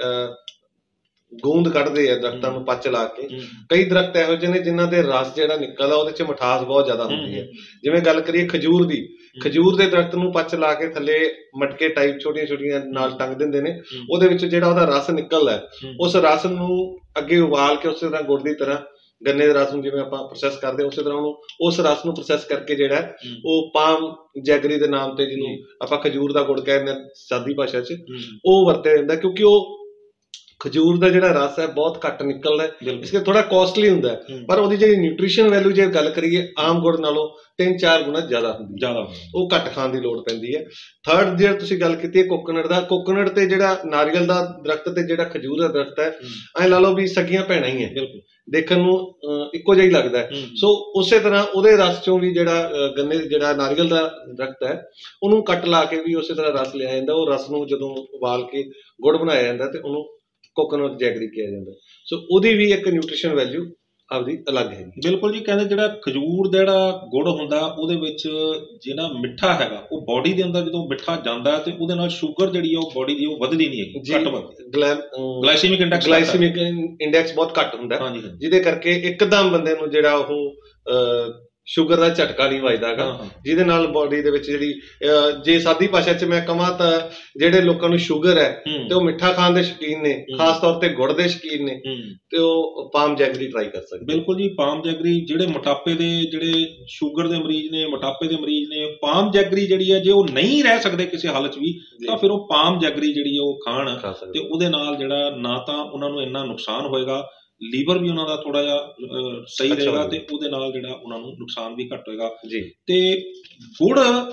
ਗੂੰਦ ਕੱਢਦੇ ਆ ਦਰਖਤਾਂ ਨੂੰ ਪੱਚ ਲਾ ਕੇ। ਕਈ ਦਰਖਤ ਇਹੋ ਜਿਹੇ ਨੇ ਜਿਨ੍ਹਾਂ ਦੇ ਰਸ ਜਿਹੜਾ ਨਿਕਲਦਾ ਉਹਦੇ ਚ ਮਿਠਾਸ ਬਹੁਤ ਜ਼ਿਆਦਾ ਹੁੰਦੀ ਹੈ। ਜਿਵੇਂ ਗੱਲ ਕਰੀਏ ਖਜੂਰ ਦੀ, ਖਜੂਰ ਦੇ ਦਰਖਤ ਨੂੰ ਪੱਚ ਲਾ ਕੇ ਥੱਲੇ ਮਟਕੇ ਟਾਈਪ ਛੋਟੀਆਂ ਛੋਟੀਆਂ ਨਾਲ ਟੰਗ ਦਿੰਦੇ ਨੇ, ਉਹਦੇ ਵਿੱਚ ਜਿਹੜਾ ਉਹਦਾ ਰਸ ਨਿਕਲਦਾ, ਉਸ ਰਸ ਨੂੰ ਅੱਗੇ ਉਬਾਲ ਕੇ ਉਸੇ ਤਰ੍ਹਾਂ ਗੁੜ ਦੀ ਤਰ੍ਹਾਂ ਗੰਨੇ ਦੇ ਰਸ ਨੂੰ ਜਿਵੇਂ ਆਪਾਂ ਪ੍ਰੋਸੈਸ ਕਰਦੇ ਉਸੇ ਤਰ੍ਹਾਂ ਉਹਨੂੰ ਉਸ ਰਸ ਨੂੰ ਪ੍ਰੋਸੈਸ ਕਰਕੇ ਜਿਹੜਾ ਉਹ ਪਾਮ ਜੈਗਰੀ ਦੇ ਨਾਮ ਤੇ, ਜਿਹਨੂੰ ਆਪਾਂ ਖਜੂਰ ਦਾ ਗੁੜ ਕਹਿੰਦੇ ਹਾਂ ਸਾਦੀ ਭਾਸ਼ਾ 'ਚ, ਉਹ ਵਰਤਿਆ ਜਾਂਦਾ। ਕਿਉਂਕਿ ਉਹ ਖਜੂਰ ਦਾ ਜਿਹੜਾ ਰਸ ਹੈ ਬਹੁਤ ਘੱਟ ਨਿਕਲਦਾ, ਇਸ ਕਰਕੇ ਥੋੜਾ ਕੋਸਟਲੀ ਹੁੰਦਾ, ਪਰ ਉਹਦੀ ਜਿਹੜੀ ਨਿਊਟ੍ਰੀਸ਼ਨ ਵੈਲਿਊ ਜੇ ਗੱਲ ਕਰੀਏ ਆਮ ਗੁੜ ਨਾਲੋਂ ਤਿੰਨ ਚਾਰ ਗੁਣਾ ਜ਼ਿਆਦਾ ਹੁੰਦੀ, ਜ਼ਿਆਦਾ ਉਹ ਘੱਟ ਖਾਣ ਦੀ ਲੋੜ ਪੈਂਦੀ ਹੈ। ਥਰਡ ਜੇ ਤੁਸੀਂ ਗੱਲ ਕੀਤੀ ਹੈ ਕੋਕੋਨਟ ਦਾ, ਕੋਕੋਨਟ ਤੇ ਜਿਹੜਾ ਨਾਰੀਅਲ ਦਾ ਦਰਖਤ ਤੇ ਜਿਹੜਾ ਖਜੂਰ ਦਾ ਦਰਖਤ ਹੈ, ਐਂ ਲਾ ਲਓ ਵੀ ਸਗੀਆਂ ਭੈਣਾਂ ਹੀ ਹੈ, ਦੇਖਣ ਨੂੰ ਇੱਕੋ ਜਿਹਾ ਹੀ ਲੱਗਦਾ ਹੈ। ਸੋ ਉਸੇ ਤਰ੍ਹਾਂ ਉਹਦੇ ਰਸ ਚੋਂ ਵੀ ਜਿਹੜਾ ਗੰਨੇ ਜਿਹੜਾ ਨਾਰੀਅਲ ਦਾ ਦਰਖਤ ਹੈ ਉਹਨੂੰ ਕੱਟ ਲਾ ਕੇ ਵੀ ਉਸੇ ਤਰ੍ਹਾਂ ਰਸ ਲਿਆ ਜਾਂਦਾ। ਉਹ ਰਸ ਨੂੰ ਜਦੋਂ ਉਬਾਲ ਕੇ ਗੁੜ ਬਣਾਇਆ ਜਾਂਦਾ ਤੇ ਉਹਨੂੰ ਕੋਕੋਨਟ ਜੈਗਰੀ ਕਿਹਾ ਜਾਂਦਾ। ਸੋ ਉਹਦੀ ਵੀ ਇੱਕ ਨਿਊਟ੍ਰੀਸ਼ਨ ਵੈਲਿਊ ਆਪਦੀ ਅਲੱਗ ਹੈ।
ਬਿਲਕੁਲ ਜੀ, ਕਹਿੰਦੇ ਜਿਹੜਾ ਖਜੂਰ ਦਾ ਜਿਹੜਾ ਗੁੜ ਹੁੰਦਾ ਉਹਦੇ ਵਿੱਚ ਜਿਹੜਾ ਮਿੱਠਾ ਹੈਗਾ ਉਹ ਬਾਡੀ ਦੇ ਅੰਦਰ ਜਦੋਂ ਮਿੱਠਾ ਜਾਂਦਾ ਤੇ ਉਹਦੇ ਨਾਲ ਸ਼ੂਗਰ ਜਿਹੜੀ ਆ ਉਹ ਬਾਡੀ ਦੀ ਉਹ ਵੱਧਦੀ ਨਹੀਂ ਹੈਗੀ, ਘੱਟ ਵੱਧਦੀ। ਗਲਾਈਸੀਮਿਕ ਇੰਡੈਕਸ
ਗਲਾਈਸੀਮਿਕ ਇੰਡੈਕਸ ਬਹੁਤ ਘੱਟ ਹੁੰਦਾ, ਜਿਹਦੇ ਕਰਕੇ ਇੱਕਦਮ ਬੰਦੇ ਨੂੰ ਜਿਹੜਾ ਉਹ ਸ਼ੂਗਰ ਦਾ ਝਟਕਾ ਨਹੀਂ ਵੱਜਦਾ ਹੈਗਾ, ਜਿਹਦੇ ਨਾਲ ਬਾਡੀ ਦੇ ਵਿੱਚ ਜਿਹੜੀ ਜੇ ਸਾਦੀ ਭਾਸ਼ਾ 'ਚ ਮੈਂ ਕਹਾਂ ਤਾਂ ਜਿਹੜੇ ਲੋਕਾਂ ਨੂੰ ਸ਼ੂਗਰ ਹੈ ਤੇ ਉਹ ਮਿੱਠਾ ਖਾਣ ਦੇ ਸ਼ੌਕੀਨ ਨੇ, ਖਾਸ ਤੌਰ ਤੇ ਗੁੜ ਦੇ ਸ਼ੌਕੀਨ ਨੇ, ਤੇ ਉਹ ਪਾਮ ਜੈਗਰੀ ਟਰਾਈ ਕਰ ਸਕਦੇ।
ਬਿਲਕੁਲ ਜੀ, ਪਾਮ ਜੈਗਰੀ ਜਿਹੜੇ ਮੋਟਾਪੇ ਦੇ, ਜਿਹੜੇ ਸ਼ੂਗਰ ਦੇ ਮਰੀਜ਼ ਨੇ, ਮੋਟਾਪੇ ਦੇ ਮਰੀਜ਼ ਨੇ, ਪਾਮ ਜੈਗਰੀ ਜਿਹੜੀ ਹੈ ਜੇ ਉਹ ਨਹੀਂ ਰਹਿ ਸਕਦੇ ਕਿਸੇ ਹਾਲਤ 'ਚ ਵੀ ਤਾਂ ਫਿਰ ਉਹ ਪਾਮ ਜੈਗਰੀ ਜਿਹੜੀ ਹੈ ਉਹ ਖਾਣ, ਤੇ ਉਹਦੇ ਨਾਲ ਜਿਹੜਾ ਨਾ ਤਾਂ ਉਹਨਾਂ ਨੂੰ ਇੰਨਾ ਨੁਕਸਾਨ ਹੋਏਗਾ, ਲੀਵਰ ਵੀ ਉਹਨਾਂ ਦਾ ਥੋੜਾ ਜਿਹਾ ਸਹੀ ਰਹੇਗਾ, ਤੇ ਉਹਦੇ ਨਾਲ ਜਿਹੜਾ ਉਹਨਾਂ ਨੂੰ ਨੁਕਸਾਨ ਵੀ ਘੱਟ ਹੋਏਗਾ ਜੀ। ਤੇ ਗੁੜ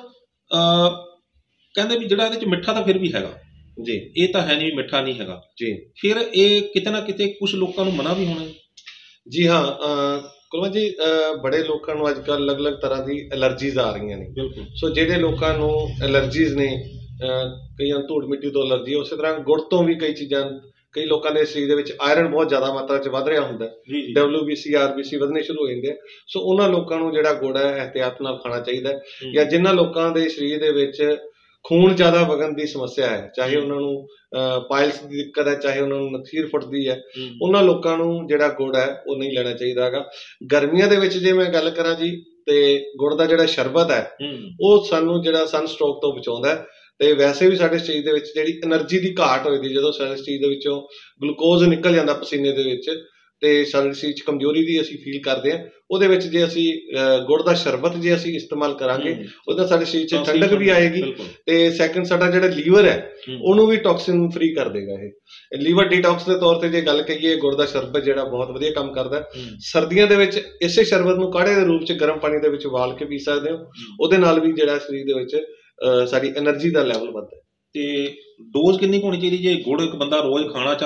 ਕਹਿੰਦੇ ਵੀ ਜਿਹੜਾ ਇਹਦੇ ਚ ਮਿੱਠਾ ਤਾਂ ਫਿਰ ਵੀ ਹੈਗਾ ਜੀ, ਇਹ ਤਾਂ ਹੈ ਨਹੀਂ ਮਿੱਠਾ ਨਹੀਂ ਹੈਗਾ ਜੀ, ਫਿਰ ਇਹ ਕਿਤੇ ਨਾ ਕਿਤੇ ਕੁਝ ਲੋਕਾਂ ਨੂੰ ਮਨਾ ਵੀ ਹੋਣਾ
ਜੀ। ਹਾਂ ਕੁਲਵੰਤ ਜੀ, ਬੜੇ ਲੋਕਾਂ ਨੂੰ ਅੱਜ ਕੱਲ੍ਹ ਅਲੱਗ ਅਲੱਗ ਤਰ੍ਹਾਂ ਦੀ ਐਲਰਜੀਜ਼ ਆ ਰਹੀਆਂ ਨੇ। ਬਿਲਕੁਲ। ਸੋ ਜਿਹੜੇ ਲੋਕਾਂ ਨੂੰ ਐਲਰਜੀਜ਼ ਨੇ, ਕਈਆਂ ਨੂੰ ਧੂੜ ਮਿੱਟੀ ਤੋਂ ਐਲਰਜੀ, ਉਸੇ ਤਰ੍ਹਾਂ ਗੁੜ ਤੋਂ ਵੀ ਕਈ ਚੀਜ਼ਾਂ, ਕਈ ਲੋਕਾਂ ਦੇ ਸਰੀਰ ਦੇ ਵਿੱਚ ਆਇਰਨ ਬਹੁਤ ਜ਼ਿਆਦਾ ਮਾਤਰਾ 'ਚ ਵੱਧ ਰਿਹਾ ਹੁੰਦਾ, W B C R B C ਵਧਣੇ ਸ਼ੁਰੂ ਹੋ ਜਾਂਦੇ ਆ। ਸੋ ਉਹਨਾਂ ਲੋਕਾਂ ਨੂੰ ਜਿਹੜਾ ਗੁੜ ਹੈ ਇਹਤਿਆਤ ਨਾਲ ਖਾਣਾ ਚਾਹੀਦਾ ਹੈ। ਜਾਂ ਜਿਨ੍ਹਾਂ ਲੋਕਾਂ ਦੇ ਸਰੀਰ ਦੇ ਵਿੱਚ ਖੂਨ ਜ਼ਿਆਦਾ ਵਗਣ ਦੀ ਸਮੱਸਿਆ ਹੈ, ਚਾਹੇ ਉਹਨਾਂ ਨੂੰ ਪਾਇਲਸ ਦੀ ਦਿੱਕਤ ਹੈ, ਚਾਹੇ ਉਹਨਾਂ ਨੂੰ ਨਖੀਰ ਫੁੱਟਦੀ ਹੈ, ਉਹਨਾਂ ਲੋਕਾਂ ਨੂੰ ਜਿਹੜਾ ਗੁੜ ਹੈ ਉਹ ਨਹੀਂ ਲੈਣਾ ਚਾਹੀਦਾ ਹੈਗਾ। ਗਰਮੀਆਂ ਦੇ ਵਿੱਚ ਜੇ ਮੈਂ ਗੱਲ ਕਰਾਂ ਜੀ, ਤੇ ਗੁੜ ਦਾ ਜਿਹੜਾ ਸ਼ਰਬਤ ਹੈ ਉਹ ਸਾਨੂੰ ਜਿਹੜਾ ਸਨ ਸਟ੍ਰੋਕ ਤੋਂ ਬਚਾਉਂਦਾ ਹੈ। ਤੇ ਵੈਸੇ ਵੀ ਸਾਡੇ ਸਰੀਰ ਦੇ ਵਿੱਚ ਜਿਹੜੀ એનર્ਜੀ ਦੀ ਘਾਟ ਹੋਈ ਦੀ, ਜਦੋਂ ਸਾਡੇ ਸਰੀਰ ਦੇ ਵਿੱਚੋਂ ਗਲੂਕੋਜ਼ ਨਿਕਲ ਜਾਂਦਾ ਪਸੀਨੇ ਦੇ ਵਿੱਚ ਤੇ ਸਾਡੇ ਸਰੀਰ 'ਚ ਕਮਜ਼ੋਰੀ ਦੀ ਅਸੀਂ ਫੀਲ ਕਰਦੇ ਹਾਂ, ਉਹਦੇ ਵਿੱਚ ਜੇ ਅਸੀਂ ਗੁੜ ਦਾ ਸ਼ਰਬਤ ਜੇ ਅਸੀਂ ਇਸਤੇਮਾਲ ਕਰਾਂਗੇ ਉਹਦਾ ਸਾਡੇ ਸਰੀਰ 'ਚ ਠੰਡਕ ਵੀ ਆਏਗੀ, ਤੇ ਸੈਕਿੰਡ ਸਾਡਾ ਜਿਹੜਾ ਲੀਵਰ ਹੈ ਉਹਨੂੰ ਵੀ ਟੌਕਸਿਨ ਫ੍ਰੀ ਕਰ ਦੇਗਾ। ਇਹ ਲੀਵਰ ਡੀਟੌਕਸ ਦੇ ਤੌਰ ਤੇ ਜੇ ਗੱਲ ਕਰੀਏ, ਗੁੜ ਦਾ ਸ਼ਰਬਤ ਜਿਹੜਾ ਬਹੁਤ ਵਧੀਆ ਕੰਮ ਕਰਦਾ। ਸਰਦੀਆਂ ਦੇ ਵਿੱਚ ਇਸੇ ਸ਼ਰਬਤ ਨੂੰ ਕਾੜੇ ਦੇ ਰੂਪ 'ਚ ਗਰਮ ਪਾਣੀ ਦੇ ਵਿੱਚ ਉਬਾਲ ਕੇ ਪੀ ਸਕਦੇ ਹੋ, ਉਹਦੇ ਨਾਲ ਵੀ ਜਿਹੜਾ ਸਰੀਰ ਦੇ ਵਿੱਚ ਸਾਡੀ એનર્ਜੀ ਦਾ ਲੈਵਲ ਵੱਧਦਾ।
ਤੇ ਡੋਜ਼ ਕਿੰਨੀ ਹੋਣੀ ਚਾਹੀਦੀ ਜੇ ਗੁੜ ਇੱਕ ਬੰਦਾ ਰੋਜ਼ ਖਾਣਾ ਚਾਹੇ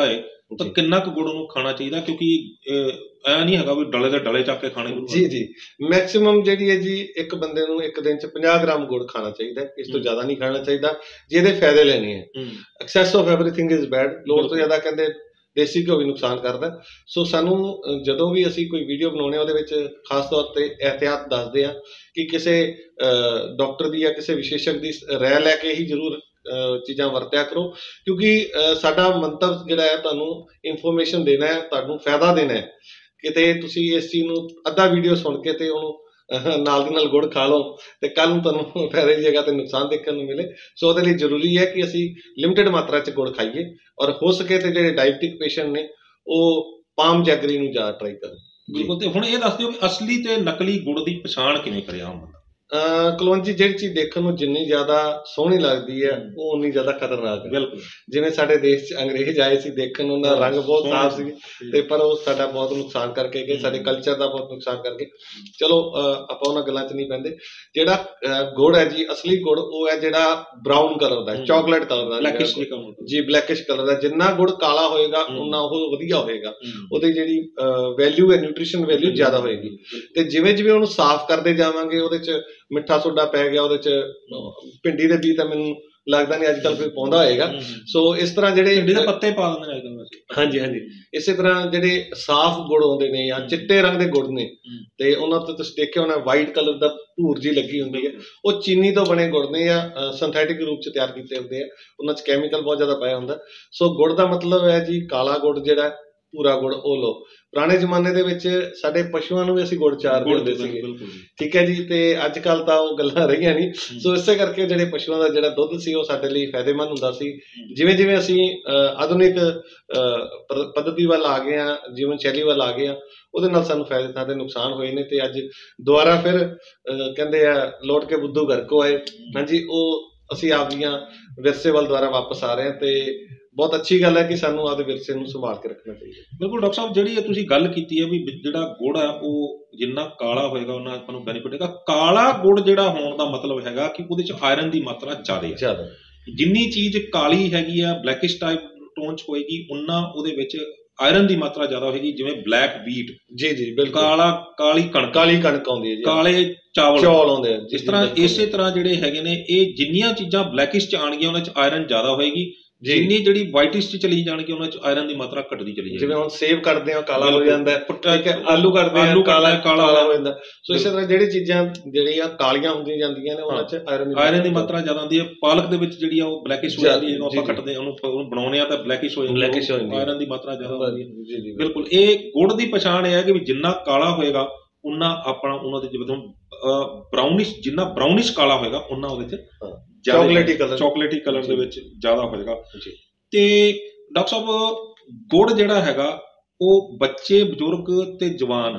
ਤਾਂ ਕਿੰਨਾ ਕੁ ਗੁੜ ਉਹਨੂੰ ਖਾਣਾ ਚਾਹੀਦਾ, ਕਿਉਂਕਿ ਐ ਨਹੀਂ ਹੈਗਾ ਵੀ ਡਲੇ ਦੇ ਡਲੇ ਚੱਕ ਕੇ ਖਾਣੇ।
ਜੀ ਜੀ ਮੈਕਸਿਮਮ ਜਿਹੜੀ ਹੈ ਜੀ ਇੱਕ ਬੰਦੇ ਨੂੰ ਇੱਕ ਦਿਨ ਚ ਪੰਜਾਹ ਗ੍ਰਾਮ ਗੁੜ ਖਾਣਾ ਚਾਹੀਦਾ, ਇਸ ਤੋਂ ਜ਼ਿਆਦਾ ਨਹੀਂ ਖਾਣਾ ਚਾਹੀਦਾ ਜੇ ਇਹਦੇ ਫਾਇਦੇ ਲੈਣੇ ਹੈ। Excess of everything is bad. ਲੋੜ ਤੋਂ ਜ਼ਿਆਦਾ ਕਹਿੰਦੇ ਦੇਸੀ ਘਿਓ ਵੀ ਨੁਕਸਾਨ ਕਰਦਾ। ਸੋ ਸਾਨੂੰ ਜਦੋਂ ਵੀ ਅਸੀਂ ਕੋਈ ਵੀਡੀਓ ਬਣਾਉਂਦੇ ਹਾਂ ਉਹਦੇ ਵਿੱਚ ਖਾਸ ਤੌਰ ਤੇ ਇਹਤਿਆਤ ਦੱਸਦੇ ਹਾਂ ਕਿ ਕਿਸੇ ਡਾਕਟਰ ਦੀ ਜਾਂ ਕਿਸੇ ਵਿਸ਼ੇਸ਼ਕ ਦੀ ਰਾਏ ਲੈ ਕੇ ਹੀ ਜ਼ਰੂਰ ਚੀਜ਼ਾਂ ਵਰਤਿਆ ਕਰੋ, ਕਿਉਂਕਿ ਸਾਡਾ ਮੰਤਵ ਜਿਹੜਾ ਹੈ ਤੁਹਾਨੂੰ ਇਨਫੋਰਮੇਸ਼ਨ ਦੇਣਾ ਹੈ, ਤੁਹਾਨੂੰ ਫਾਇਦਾ ਦੇਣਾ ਹੈ। ਕਿਤੇ ਤੁਸੀਂ ਇਸ ਚੀਜ਼ ਨੂੰ ਅੱਧਾ ਵੀਡੀਓ ਸੁਣ ਕੇ ਤੇ ਉਹਨੂੰ ਨਾਲ ਦੀ ਨਾਲ ਗੁੜ ਖਾ ਲਓ ਤੇ ਕੱਲ ਨੂੰ ਤੁਹਾਨੂੰ ਫਾਇਦੇ ਦੀ ਜਗ੍ਹਾ ਤੇ ਨੁਕਸਾਨ ਦੇਖਣ ਨੂੰ ਮਿਲੇ। ਸੋ ਉਹਦੇ ਲਈ ਜ਼ਰੂਰੀ ਹੈ ਕਿ ਅਸੀਂ ਲਿਮਿਟਡ ਮਾਤਰਾ 'ਚ ਗੁੜ ਖਾਈਏ, ਔਰ ਹੋ ਸਕੇ ਤੇ ਜਿਹੜੇ ਡਾਇਬਟਿਕ ਪੇਸ਼ੈਂਟ ਨੇ ਉਹ ਪਾਮ ਜੈਗਰੀ ਨੂੰ ਜ਼ਿਆਦਾ ਟਰਾਈ ਕਰਨ।
ਬਿਲਕੁਲ। ਤੇ ਹੁਣ ਇਹ ਦੱਸ ਦਿਓ ਵੀ ਅਸਲੀ ਤੇ ਨਕਲੀ ਗੁੜ ਦੀ ਪਛਾਣ ਕਿਵੇਂ ਕਰਿਆ ਆਮ ਬੰਦਾ?
ਕੁਲਵੰਤ ਜੀ ਜਿਹੜੀ ਚੀਜ਼ ਦੇਖਣ ਨੂੰ ਜਿੰਨੀ ਜ਼ਿਆਦਾ ਸੋਹਣੀ ਲੱਗਦੀ ਹੈ ਉਹ ਉਨੀ ਜ਼ਿਆਦਾ ਖਤਰਨਾਕ ਹੈ।
ਬਿਲਕੁਲ।
ਜਿਵੇਂ ਸਾਡੇ ਦੇਸ਼ 'ਚ ਅੰਗਰੇਜ਼ ਆਏ ਸੀ, ਦੇਖਣ ਨੂੰ ਉਹਨਾਂ ਦਾ ਰੰਗ ਬਹੁਤ ਸਾਫ਼ ਸੀ ਤੇ ਪਰ ਉਹ ਸਾਡਾ ਬਹੁਤ ਨੁਕਸਾਨ ਕਰਕੇ ਗਏ, ਸਾਡੇ ਕਲਚਰ ਦਾ ਬਹੁਤ ਨੁਕਸਾਨ ਕਰਕੇ। ਚਲੋ ਆਪਾਂ ਉਹਨਾਂ ਗੱਲਾਂ 'ਚ ਨਹੀਂ ਪੈਂਦੇ। ਜਿਹੜਾ ਗੁੜ ਹੈ ਜੀ, ਅਸਲੀ ਗੁੜ ਉਹ ਹੈ ਜਿਹੜਾ ਬਰਾਊਨ ਕਲਰ ਦਾ, ਚਾਕਲੇਟ ਕਲਰ ਦਾ ਜੀ, ਬਲੈਕਿਸ਼ ਕਲਰ ਦਾ। ਜਿੰਨਾ ਗੁੜ ਕਾਲਾ ਹੋਏਗਾ ਉਨਾ ਉਹ ਵਧੀਆ ਹੋਏਗਾ, ਉਹਦੀ ਜਿਹੜੀ ਵੈਲਿਊ ਹੈ, ਨਿਊਟ੍ਰੀਸ਼ਨ ਵੈਲਿਊ ਜ਼ਿਆਦਾ ਹੋਏਗੀ। ਤੇ ਜਿਵੇਂ ਜਿਵੇਂ ਉਹਨੂੰ ਸਾਫ਼ ਕਰਦੇ ਜਾਵਾਂਗੇ ਉਹਦੇ 'ਚ ਮਿੱਠਾ ਸੋਡਾ ਪੈ ਗਿਆ, ਉਹਦੇ 'ਚ ਭਿੰਡੀ ਦੇ ਬੀਜ ਤਾਂ ਮੈਨੂੰ ਲੱਗਦਾ ਨਹੀਂ ਅੱਜ ਕੱਲ੍ਹ ਕੋਈ ਪਾਉਂਦਾ ਹੋਏਗਾ। ਸੋ ਇਸ ਤਰ੍ਹਾਂ ਜਿਹੜੇ
ਪੱਤੇ ਪਾ ਦਿੰਦੇ ਨੇ।
ਹਾਂਜੀ ਹਾਂਜੀ। ਇਸੇ ਤਰ੍ਹਾਂ ਜਿਹੜੇ ਸਾਫ਼ ਗੁੜ ਆਉਂਦੇ ਨੇ ਜਾਂ ਚਿੱਟੇ ਰੰਗ ਦੇ ਗੁੜ ਨੇ ਤੇ ਉਹਨਾਂ ਤੋਂ ਤੁਸੀਂ ਦੇਖਿਆ ਹੋਣਾ ਵਾਈਟ ਕਲਰ ਦਾ ਭੂਰ ਜੀ ਲੱਗੀ ਹੁੰਦੀ ਹੈ, ਉਹ ਚੀਨੀ ਤੋਂ ਬਣੇ ਗੁੜ ਨੇ ਜਾਂ ਸਿੰਥੈਟਿਕ ਰੂਪ 'ਚ ਤਿਆਰ ਕੀਤੇ ਹੁੰਦੇ ਆ, ਉਹਨਾਂ 'ਚ ਕੈਮੀਕਲ ਬਹੁਤ ਜ਼ਿਆਦਾ ਪਾਇਆ ਹੁੰਦਾ। ਸੋ ਗੁੜ ਦਾ ਮਤਲਬ ਹੈ ਜੀ ਕਾਲਾ ਗੁੜ, ਜਿਹੜਾ ਭੂਰਾ ਗੁੜ ਉਹ ਲਓ। ਪੁਰਾਣੇ ਜ਼ਮਾਨੇ ਦੇ ਵਿੱਚ ਸਾਡੇ ਪਸ਼ੂਆਂ ਨੂੰ ਵੀ ਅਸੀਂ ਗੁੜ ਚਾਰਦੇ ਹੁੰਦੇ ਸੀਗੇ, ਠੀਕ ਹੈ ਜੀ। ਤੇ ਅੱਜ ਕੱਲ੍ਹ ਤਾਂ ਉਹ ਗੱਲਾਂ ਰਹੀਆਂ ਨਹੀਂ। ਸੋ ਇਸੇ ਕਰਕੇ ਜਿਹੜੇ ਪਸ਼ੂਆਂ ਦਾ ਜਿਹੜਾ ਦੁੱਧ ਸੀ ਉਹ ਸਾਡੇ ਲਈ ਫਾਇਦੇਮੰਦ ਹੁੰਦਾ ਸੀ। ਜਿਵੇਂ ਜਿਵੇਂ ਅਸੀਂ ਆਧੁਨਿਕ ਪੱਧਤੀ ਵੱਲ ਆ ਗਏ ਹਾਂ, ਜੀਵਨ ਸ਼ੈਲੀ ਵੱਲ ਆ ਗਏ ਹਾਂ, ਉਹਦੇ ਨਾਲ ਸਾਨੂੰ ਫਾਇਦੇ ਥਾਂ ਤੇ ਨੁਕਸਾਨ ਹੋਏ ਨੇ। ਤੇ ਅੱਜ ਦੁਬਾਰਾ ਫਿਰ ਕਹਿੰਦੇ ਆ ਲੌਟ ਕੇ ਬੁੱਧੂ ਘਰ ਕੋ ਆਏ। ਹਾਂਜੀ, ਉਹ ਅਸੀਂ ਆਪਦੀਆਂ ਵਿਰਸੇ ਵੱਲ ਦੁਬਾਰਾ ਵਾਪਸ ਆ ਰਹੇ ਹਾਂ ਤੇ ਬਹੁਤ ਅੱਛੀ ਗੱਲ ਹੈ ਕਿ ਸਾਨੂੰ ਆਪਦੇ ਵਿਰਸੇ ਨੂੰ ਸੰਭਾਲ ਕੇ ਰੱਖਣਾ ਚਾਹੀਦਾ।
ਬਿਲਕੁਲ ਡਾਕਟਰ ਸਾਹਿਬ, ਜਿਹੜੀ ਤੁਸੀਂ ਗੱਲ ਕੀਤੀ ਹੈ ਵੀ ਜਿਹੜਾ ਗੁੜ ਹੈ ਉਹ ਜਿੰਨਾ ਕਾਲਾ ਹੋਏਗਾ ਉਹਨਾਂ ਆਪਾਂ ਨੂੰ ਬੈਨੀਫਿਟ ਹੈਗਾ। ਕਾਲਾ ਗੁੜ ਜਿਹੜਾ ਹੋਣ ਦਾ ਮਤਲਬ ਹੈਗਾ ਕਿ ਉਹਦੇ 'ਚ ਆਇਰਨ ਦੀ ਮਾਤਰਾ ਜ਼ਿਆਦਾ ਹੈ।
ਜ਼ਿਆਦਾ
ਜਿੰਨੀ ਚੀਜ਼ ਕਾਲੀ ਹੈਗੀ ਆ, ਬਲੈਕਿਸ਼ ਟਾਈਪ ਟੋਨ 'ਚ ਹੋਏਗੀ, ਉਨਾ ਉਹਦੇ ਵਿੱਚ ਆਇਰਨ ਦੀ ਮਾਤਰਾ ਜ਼ਿਆਦਾ ਹੋਏਗੀ। ਜਿਵੇਂ ਬਲੈਕ ਵੀਟ,
ਜੀ ਜੀ ਬਿਲਕੁਲ,
ਕਾਲਾ ਕਾਲੀ ਕਣਕ,
ਕਾਲੀ ਕਣਕ ਆਉਂਦੀ ਹੈ ਜੀ, ਕਾਲੇ
ਚਾਵਲ
ਚੌਲ ਆਉਂਦੇ ਆ।
ਇਸ ਤਰ੍ਹਾਂ ਇਸੇ ਤਰ੍ਹਾਂ ਜਿਹੜੇ ਹੈਗੇ ਨੇ, ਇਹ ਜਿੰਨੀਆਂ ਚੀਜ਼ਾਂ ਬਲੈਕਿਸ਼ 'ਚ ਆਉਣਗੀਆਂ ਉਹਨਾਂ 'ਚ ਆਇਰਨ ਜ਼ਿਆਦਾ ਹੋਏਗੀ। ਜਿੰਨੀ ਜਿਹੜੀ ਵਾਈਟਿਸ਼ 'ਚ ਚਲੀ ਜਾਣਗੀ ਉਹਨਾਂ 'ਚ ਆਇਰਨ ਦੀ ਮਾਤਰਾ ਘਟਦੀ ਚਲੀ ਜਾਏਗੀ।
ਜਿਵੇਂ ਹੁਣ ਸੇਬ ਕੱਟਦੇ ਆ ਕਾਲਾ ਹੋ ਜਾਂਦਾ, ਠੀਕ ਹੈ, ਆਲੂ ਕੱਟਦੇ ਆ ਕਾਲਾ ਕਾਲਾ ਹੋ ਜਾਂਦਾ। ਸੋ ਇਸੇ ਤਰ੍ਹਾਂ ਜਿਹੜੀ ਚੀਜ਼ਾਂ ਜਿਹੜੀਆਂ ਕਾਲੀਆਂ ਹੁੰਦੀਆਂ ਜਾਂਦੀਆਂ ਨੇ ਉਹਨਾਂ 'ਚ ਆਇਰਨ
ਆਇਰਨ ਦੀ ਮਾਤਰਾ ਜ਼ਿਆਦਾ ਹੁੰਦੀ ਹੈ। ਪਾਲਕ ਦੇ ਵਿੱਚ ਜਿਹੜੀ ਆ ਉਹ ਬਲੈਕਿਸ਼ ਹੋ ਜਾਂਦੀ ਹੈ, ਜਦੋਂ ਆਪਾਂ ਕੱਟਦੇ ਉਹਨੂੰ ਉਹਨੂੰ ਬਣਾਉਂਦੇ ਆ ਤਾਂ ਬਲੈਕਿਸ਼ ਹੋ ਜਾਂਦੀ ਹੈ, ਆਇਰਨ ਦੀ ਮਾਤਰਾ ਜ਼ਿਆਦਾ ਹੁੰਦੀ ਹੈ। ਬਿਲਕੁਲ। ਇਹ ਗੁੜ ਦੀ ਪਛਾਣ ਇਹ ਹੈ ਕਿ ਵੀ ਜਿੰਨਾ ਕਾਲਾ ਹੋਏਗਾ ਉਨਾ ਆਪਣਾ ਉਹਨਾਂ ਦੇ ਜਿਵੇਂ ਬਰਾਊਨਿਸ਼, ਜਿੰਨਾ ਬਰਾਊਨਿਸ਼ ਕਾਲਾ ਹੋਏਗਾ ਉਨਾ ਉਹਦੇ 'ਚ
ਚਾਕਲੇਟੀ ਕਲਰ
ਚਾਕਲੇਟੀ ਕਲਰ ਦੇ ਵਿੱਚ ਜ਼ਿਆਦਾ ਹੋਏਗਾ। ਤੇ ਡਾਕਟਰ ਸਾਹਿਬ, ਗੁੜ ਜਿਹੜਾ ਹੈਗਾ ਉਹ ਬੱਚੇ, ਬਜ਼ੁਰਗ ਤੇ ਜਵਾਨ,